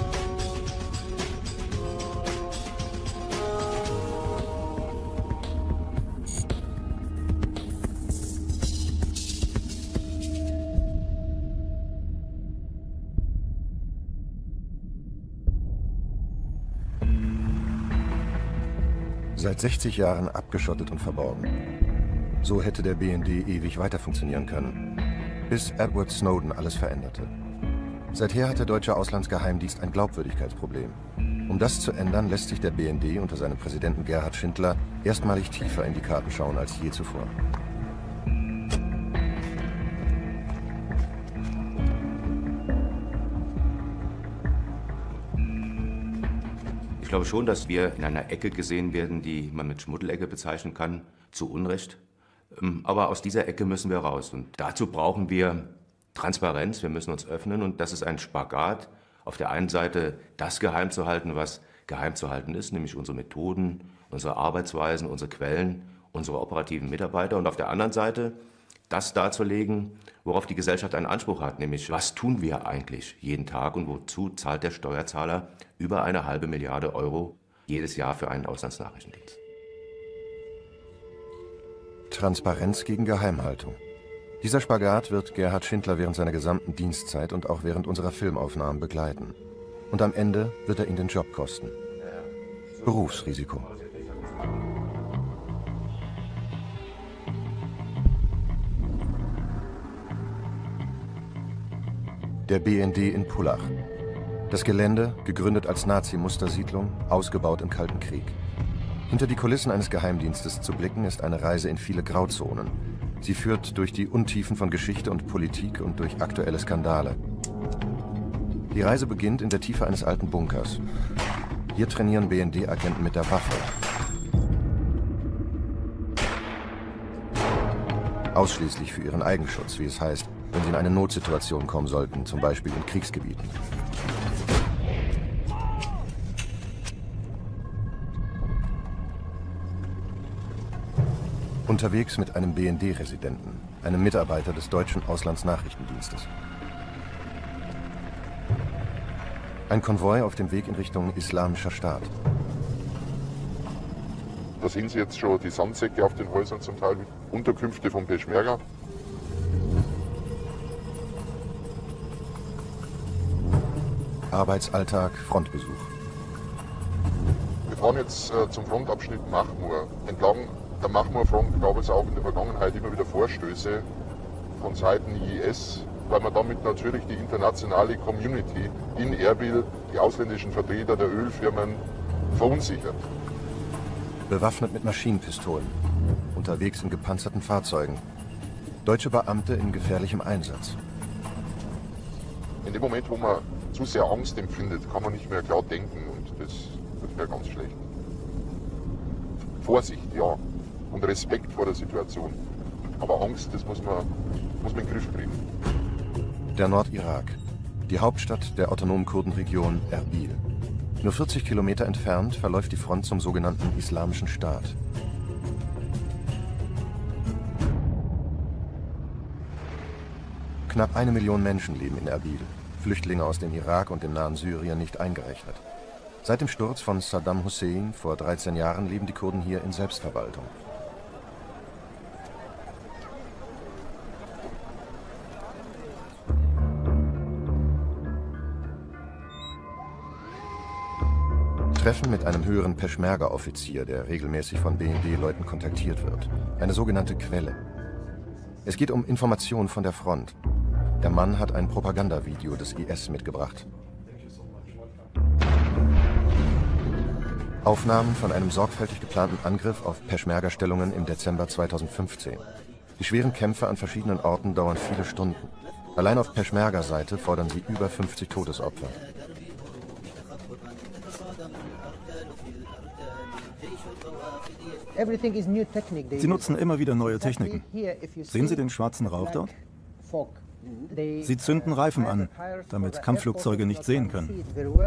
Speaker 7: Seit sechzig Jahren abgeschottet und verborgen. So hätte der B N D ewig weiter funktionieren können, bis Edward Snowden alles veränderte. Seither hat der deutsche Auslandsgeheimdienst ein Glaubwürdigkeitsproblem. Um das zu ändern, lässt sich der B N D unter seinem Präsidenten Gerhard Schindler erstmalig tiefer in die Karten schauen als je zuvor.
Speaker 8: Ich glaube schon, dass wir in einer Ecke gesehen werden, die man mit Schmuddelecke bezeichnen kann, zu Unrecht. Aber aus dieser Ecke müssen wir raus. Und dazu brauchen wir Transparenz, wir müssen uns öffnen. Und das ist ein Spagat, auf der einen Seite das geheim zu halten, was geheim zu halten ist, nämlich unsere Methoden, unsere Arbeitsweisen, unsere Quellen, unsere operativen Mitarbeiter. Und auf der anderen Seite das darzulegen, worauf die Gesellschaft einen Anspruch hat, nämlich was tun wir eigentlich jeden Tag und wozu zahlt der Steuerzahler über eine halbe Milliarde Euro jedes Jahr für einen Auslandsnachrichtendienst.
Speaker 7: Transparenz gegen Geheimhaltung. Dieser Spagat wird Gerhard Schindler während seiner gesamten Dienstzeit und auch während unserer Filmaufnahmen begleiten. Und am Ende wird er ihn den Job kosten. Berufsrisiko. Der B N D in Pullach. Das Gelände, gegründet als Nazi-Mustersiedlung, ausgebaut im Kalten Krieg. Hinter die Kulissen eines Geheimdienstes zu blicken, ist eine Reise in viele Grauzonen. Sie führt durch die Untiefen von Geschichte und Politik und durch aktuelle Skandale. Die Reise beginnt in der Tiefe eines alten Bunkers. Hier trainieren B N D-Agenten mit der Waffe. Ausschließlich für ihren Eigenschutz, wie es heißt, wenn sie in eine Notsituation kommen sollten, zum Beispiel in Kriegsgebieten. Unterwegs mit einem B N D-Residenten, einem Mitarbeiter des deutschen Auslandsnachrichtendienstes. Ein Konvoi auf dem Weg in Richtung Islamischer Staat.
Speaker 1: Da sehen Sie jetzt schon die Sandsäcke auf den Häusern, zum Teil Unterkünfte von Peschmerga.
Speaker 7: Arbeitsalltag, Frontbesuch.
Speaker 1: Wir fahren jetzt äh, zum Frontabschnitt Machmur. Entlang der Machmur-Front gab es auch in der Vergangenheit immer wieder Vorstöße von Seiten I S, weil man damit natürlich die internationale Community in Erbil, die ausländischen Vertreter der Ölfirmen, verunsichert.
Speaker 7: Bewaffnet mit Maschinenpistolen, unterwegs in gepanzerten Fahrzeugen. Deutsche Beamte in gefährlichem Einsatz.
Speaker 1: In dem Moment, wo man zu sehr Angst empfindet, kann man nicht mehr klar denken und das wird mir ganz schlecht. Vorsicht, ja, und Respekt vor der Situation. Aber Angst, das muss man, muss man in den Griff kriegen.
Speaker 7: Der Nordirak, die Hauptstadt der autonomen Kurdenregion Erbil. Nur vierzig Kilometer entfernt verläuft die Front zum sogenannten Islamischen Staat. Knapp eine Million Menschen leben in Erbil, Flüchtlinge aus dem Irak und dem nahen Syrien nicht eingerechnet. Seit dem Sturz von Saddam Hussein vor dreizehn Jahren leben die Kurden hier in Selbstverwaltung. Treffen mit einem höheren Peschmerga-Offizier, der regelmäßig von B N D-Leuten kontaktiert wird. Eine sogenannte Quelle. Es geht um Informationen von der Front. Der Mann hat ein Propagandavideo des I S mitgebracht. Aufnahmen von einem sorgfältig geplanten Angriff auf Peschmerga-Stellungen im Dezember zweitausendfünfzehn. Die schweren Kämpfe an verschiedenen Orten dauern viele Stunden. Allein auf Peschmerga-Seite fordern sie über fünfzig Todesopfer.
Speaker 2: Sie nutzen immer wieder neue Techniken. Sehen Sie den schwarzen Rauch dort? Sie zünden Reifen an, damit Kampfflugzeuge nicht sehen können.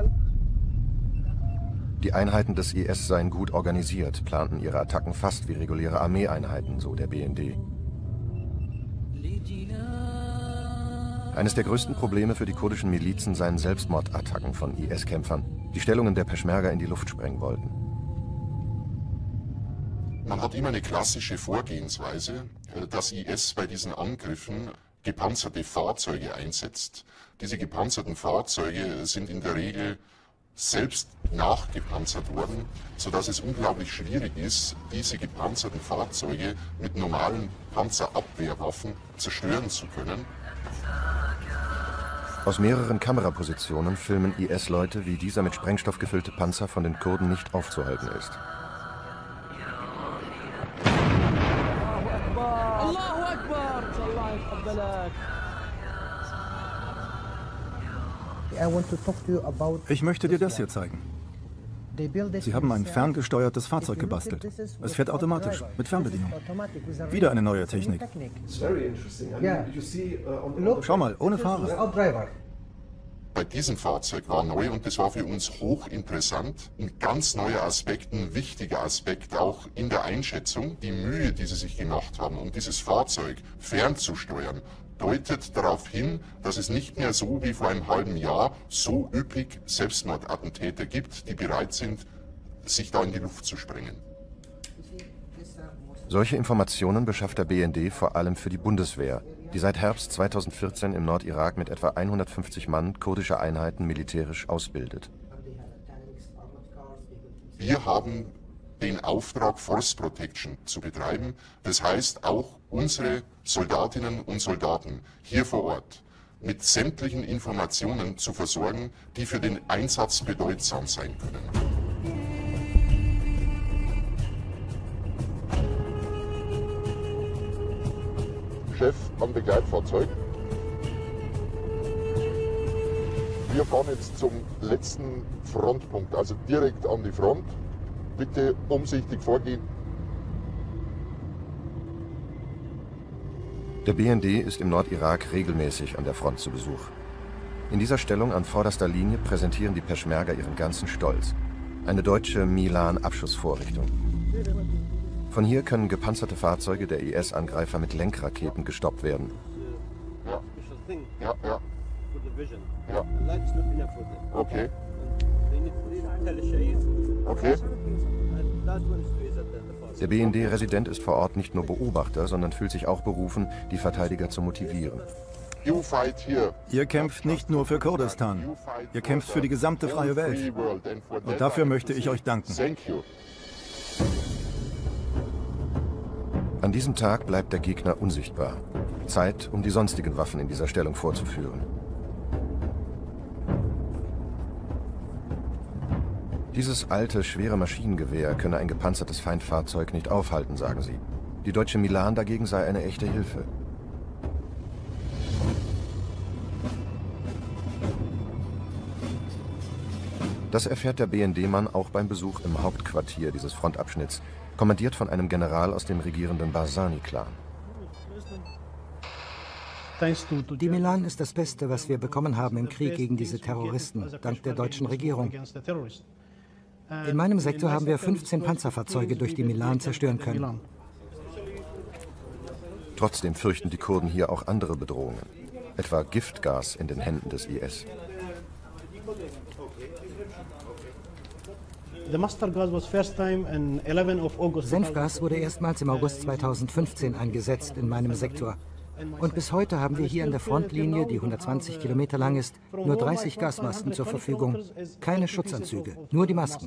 Speaker 7: Die Einheiten des I S seien gut organisiert, planten ihre Attacken fast wie reguläre Armeeeinheiten, so der B N D. Eines der größten Probleme für die kurdischen Milizen seien Selbstmordattacken von I S-Kämpfern, die Stellungen der Peschmerga in die Luft sprengen wollten.
Speaker 1: Man hat immer eine klassische Vorgehensweise, dass I S bei diesen Angriffen gepanzerte Fahrzeuge einsetzt. Diese gepanzerten Fahrzeuge sind in der Regel selbst nachgepanzert worden, sodass es unglaublich schwierig ist, diese gepanzerten Fahrzeuge mit normalen Panzerabwehrwaffen zerstören zu können.
Speaker 7: Aus mehreren Kamerapositionen filmen I S-Leute, wie dieser mit Sprengstoff gefüllte Panzer von den Kurden nicht aufzuhalten ist.
Speaker 2: Ich möchte dir das hier zeigen. Sie haben ein ferngesteuertes Fahrzeug gebastelt. Es fährt automatisch, mit Fernbedienung. Wieder eine neue Technik. Schau mal, ohne Fahrer.
Speaker 1: Bei diesem Fahrzeug war neu und das war für uns hochinteressant. Ein ganz neuer Aspekt, ein wichtiger Aspekt auch in der Einschätzung. Die Mühe, die sie sich gemacht haben, um dieses Fahrzeug fernzusteuern, deutet darauf hin, dass es nicht mehr so wie vor einem halben Jahr so üppig Selbstmordattentäter gibt, die bereit sind, sich da in die Luft zu sprengen.
Speaker 7: Solche Informationen beschafft der B N D vor allem für die Bundeswehr, die seit Herbst zweitausendvierzehn im Nordirak mit etwa hundertfünfzig Mann kurdische Einheiten militärisch ausbildet.
Speaker 1: Wir haben den Auftrag, Force Protection zu betreiben. Das heißt, auch unsere Soldatinnen und Soldaten hier vor Ort mit sämtlichen Informationen zu versorgen, die für den Einsatz bedeutsam sein können. Chef am Begleitfahrzeug. Wir fahren jetzt zum letzten Frontpunkt, also direkt an die Front. Bitte umsichtig vorgehen.
Speaker 7: Der B N D ist im Nordirak regelmäßig an der Front zu Besuch. In dieser Stellung an vorderster Linie präsentieren die Peschmerga ihren ganzen Stolz. Eine deutsche Milan-Abschussvorrichtung. Von hier können gepanzerte Fahrzeuge der I S-Angreifer mit Lenkraketen gestoppt werden.
Speaker 1: Ja, ja, ja. Ja. Okay. Okay.
Speaker 7: Der B N D-Resident ist vor Ort nicht nur Beobachter, sondern fühlt sich auch berufen, die Verteidiger zu motivieren.
Speaker 2: Ihr kämpft nicht nur für Kurdistan, ihr kämpft für die gesamte freie Welt. Und dafür möchte ich euch danken.
Speaker 7: An diesem Tag bleibt der Gegner unsichtbar. Zeit, um die sonstigen Waffen in dieser Stellung vorzuführen. Dieses alte, schwere Maschinengewehr könne ein gepanzertes Feindfahrzeug nicht aufhalten, sagen sie. Die deutsche Milan dagegen sei eine echte Hilfe. Das erfährt der B N D-Mann auch beim Besuch im Hauptquartier dieses Frontabschnitts, kommandiert von einem General aus dem regierenden Barzani-Clan.
Speaker 11: Die Milan ist das Beste, was wir bekommen haben im Krieg gegen diese Terroristen, dank der deutschen Regierung. In meinem Sektor haben wir fünfzehn Panzerfahrzeuge durch die Milan zerstören können.
Speaker 7: Trotzdem fürchten die Kurden hier auch andere Bedrohungen, etwa Giftgas in den Händen des I S.
Speaker 11: Senfgas wurde erstmals im August zweitausendfünfzehn eingesetzt in meinem Sektor. Und bis heute haben wir hier an der Frontlinie, die hundertzwanzig Kilometer lang ist, nur dreißig Gasmasken zur Verfügung. Keine Schutzanzüge, nur die Masken.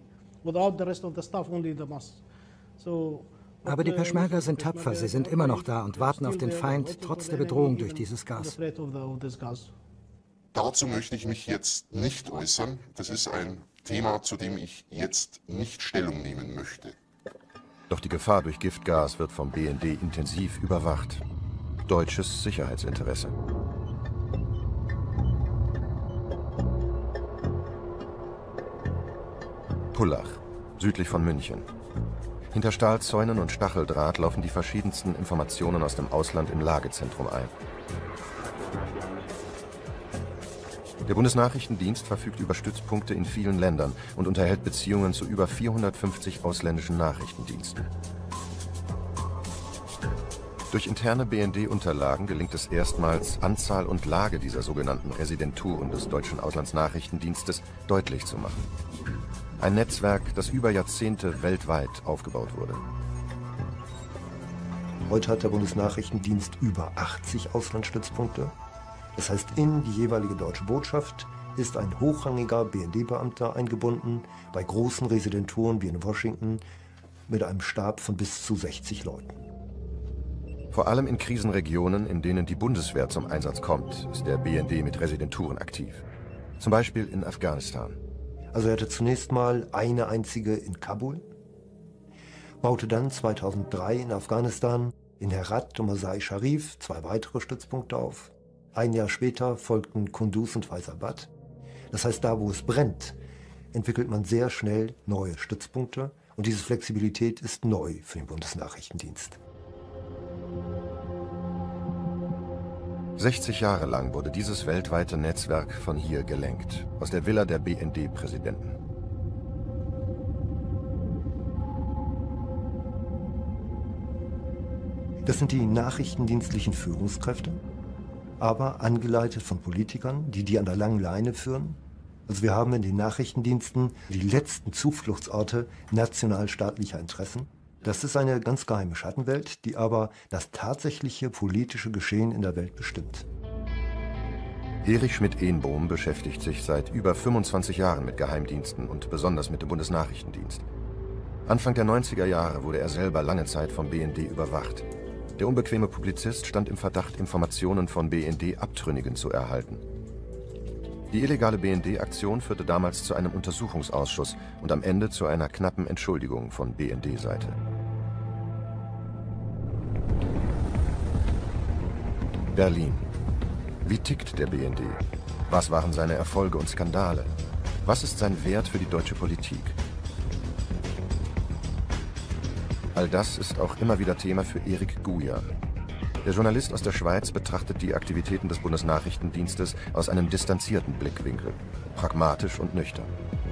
Speaker 11: Aber die Peschmerga sind tapfer, sie sind immer noch da und warten auf den Feind, trotz der Bedrohung durch dieses Gas.
Speaker 1: Dazu möchte ich mich jetzt nicht äußern. Das ist ein Thema, zu dem ich jetzt nicht Stellung nehmen möchte.
Speaker 7: Doch die Gefahr durch Giftgas wird vom B N D intensiv überwacht. Deutsches Sicherheitsinteresse. Pullach, südlich von München. Hinter Stahlzäunen und Stacheldraht laufen die verschiedensten Informationen aus dem Ausland im Lagezentrum ein. Der Bundesnachrichtendienst verfügt über Stützpunkte in vielen Ländern und unterhält Beziehungen zu über vierhundertfünfzig ausländischen Nachrichtendiensten. Durch interne B N D-Unterlagen gelingt es erstmals, Anzahl und Lage dieser sogenannten Residenturen des deutschen Auslandsnachrichtendienstes deutlich zu machen. Ein Netzwerk, das über Jahrzehnte weltweit aufgebaut wurde.
Speaker 9: Heute hat der Bundesnachrichtendienst über achtzig Auslandsstützpunkte. Das heißt, in die jeweilige deutsche Botschaft ist ein hochrangiger B N D-Beamter eingebunden, bei großen Residenturen wie in Washington mit einem Stab von bis zu sechzig Leuten.
Speaker 7: Vor allem in Krisenregionen, in denen die Bundeswehr zum Einsatz kommt, ist der B N D mit Residenturen aktiv. Zum Beispiel in Afghanistan.
Speaker 9: Also er hatte zunächst mal eine einzige in Kabul, baute dann zweitausenddrei in Afghanistan in Herat und Masai Sharif zwei weitere Stützpunkte auf. Ein Jahr später folgten Kunduz und Faizabad. Das heißt, da wo es brennt, entwickelt man sehr schnell neue Stützpunkte und diese Flexibilität ist neu für den Bundesnachrichtendienst.
Speaker 7: sechzig Jahre lang wurde dieses weltweite Netzwerk von hier gelenkt, aus der Villa der B N D-Präsidenten.
Speaker 9: Das sind die nachrichtendienstlichen Führungskräfte, aber angeleitet von Politikern, die die an der langen Leine führen. Also wir haben in den Nachrichtendiensten die letzten Zufluchtsorte nationalstaatlicher Interessen. Das ist eine ganz geheime Schattenwelt, die aber das tatsächliche politische Geschehen in der Welt bestimmt.
Speaker 7: Erich Schmidt-Ehnbohm beschäftigt sich seit über fünfundzwanzig Jahren mit Geheimdiensten und besonders mit dem Bundesnachrichtendienst. Anfang der neunziger Jahre wurde er selber lange Zeit vom B N D überwacht. Der unbequeme Publizist stand im Verdacht, Informationen von B N D-Abtrünnigen zu erhalten. Die illegale B N D-Aktion führte damals zu einem Untersuchungsausschuss und am Ende zu einer knappen Entschuldigung von B N D-Seite. Berlin. Wie tickt der B N D? Was waren seine Erfolge und Skandale? Was ist sein Wert für die deutsche Politik? All das ist auch immer wieder Thema für Erik Guja. Der Journalist aus der Schweiz betrachtet die Aktivitäten des Bundesnachrichtendienstes aus einem distanzierten Blickwinkel, pragmatisch und nüchtern.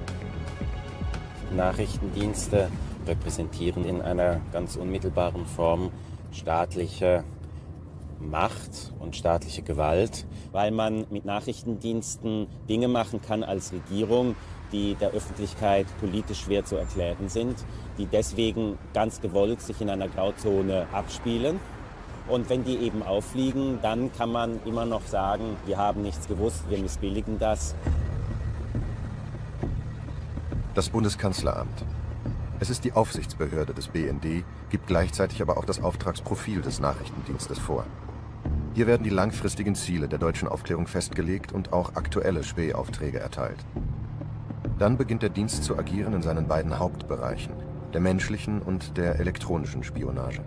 Speaker 13: Nachrichtendienste repräsentieren in einer ganz unmittelbaren Form staatliche Macht und staatliche Gewalt, weil man mit Nachrichtendiensten Dinge machen kann als Regierung, die der Öffentlichkeit politisch schwer zu erklären sind, die deswegen ganz gewollt sich in einer Grauzone abspielen. Und wenn die eben auffliegen, dann kann man immer noch sagen, wir haben nichts gewusst, wir missbilligen das.
Speaker 7: Das Bundeskanzleramt. Es ist die Aufsichtsbehörde des B N D, gibt gleichzeitig aber auch das Auftragsprofil des Nachrichtendienstes vor. Hier werden die langfristigen Ziele der deutschen Aufklärung festgelegt und auch aktuelle Spähaufträge erteilt. Dann beginnt der Dienst zu agieren in seinen beiden Hauptbereichen, der menschlichen und der elektronischen Spionage.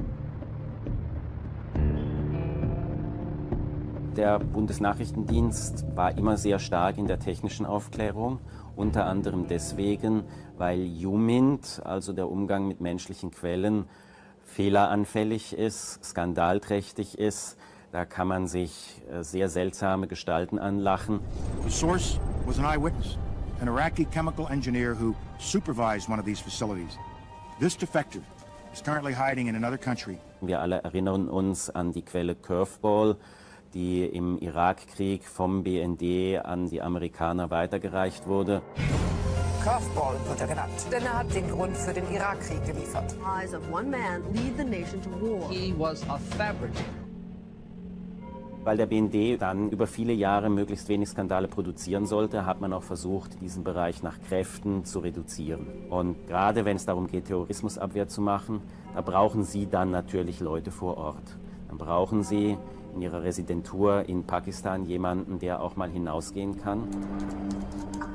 Speaker 13: Der Bundesnachrichtendienst war immer sehr stark in der technischen Aufklärung, unter anderem deswegen, weil U M I N T, also der Umgang mit menschlichen Quellen, fehleranfällig ist, skandalträchtig ist. Da kann man sich sehr seltsame Gestalten anlachen.
Speaker 10: The source was an eyewitness, an Iraqi chemical engineer who supervised one of these facilities. This defector is currently hiding in another country.
Speaker 13: Wir alle erinnern uns an die Quelle Curveball, die im Irakkrieg vom B N D an die Amerikaner weitergereicht wurde.
Speaker 12: Curveball wird er genannt, denn er hat den Grund für den Irakkrieg geliefert.
Speaker 14: Eyes of one man lead the nation to war. He was a fabricator.
Speaker 13: Weil der B N D dann über viele Jahre möglichst wenig Skandale produzieren sollte, hat man auch versucht, diesen Bereich nach Kräften zu reduzieren. Und gerade wenn es darum geht, Terrorismusabwehr zu machen, da brauchen Sie dann natürlich Leute vor Ort. Dann brauchen Sie in Ihrer Residentur in Pakistan jemanden, der auch mal hinausgehen kann.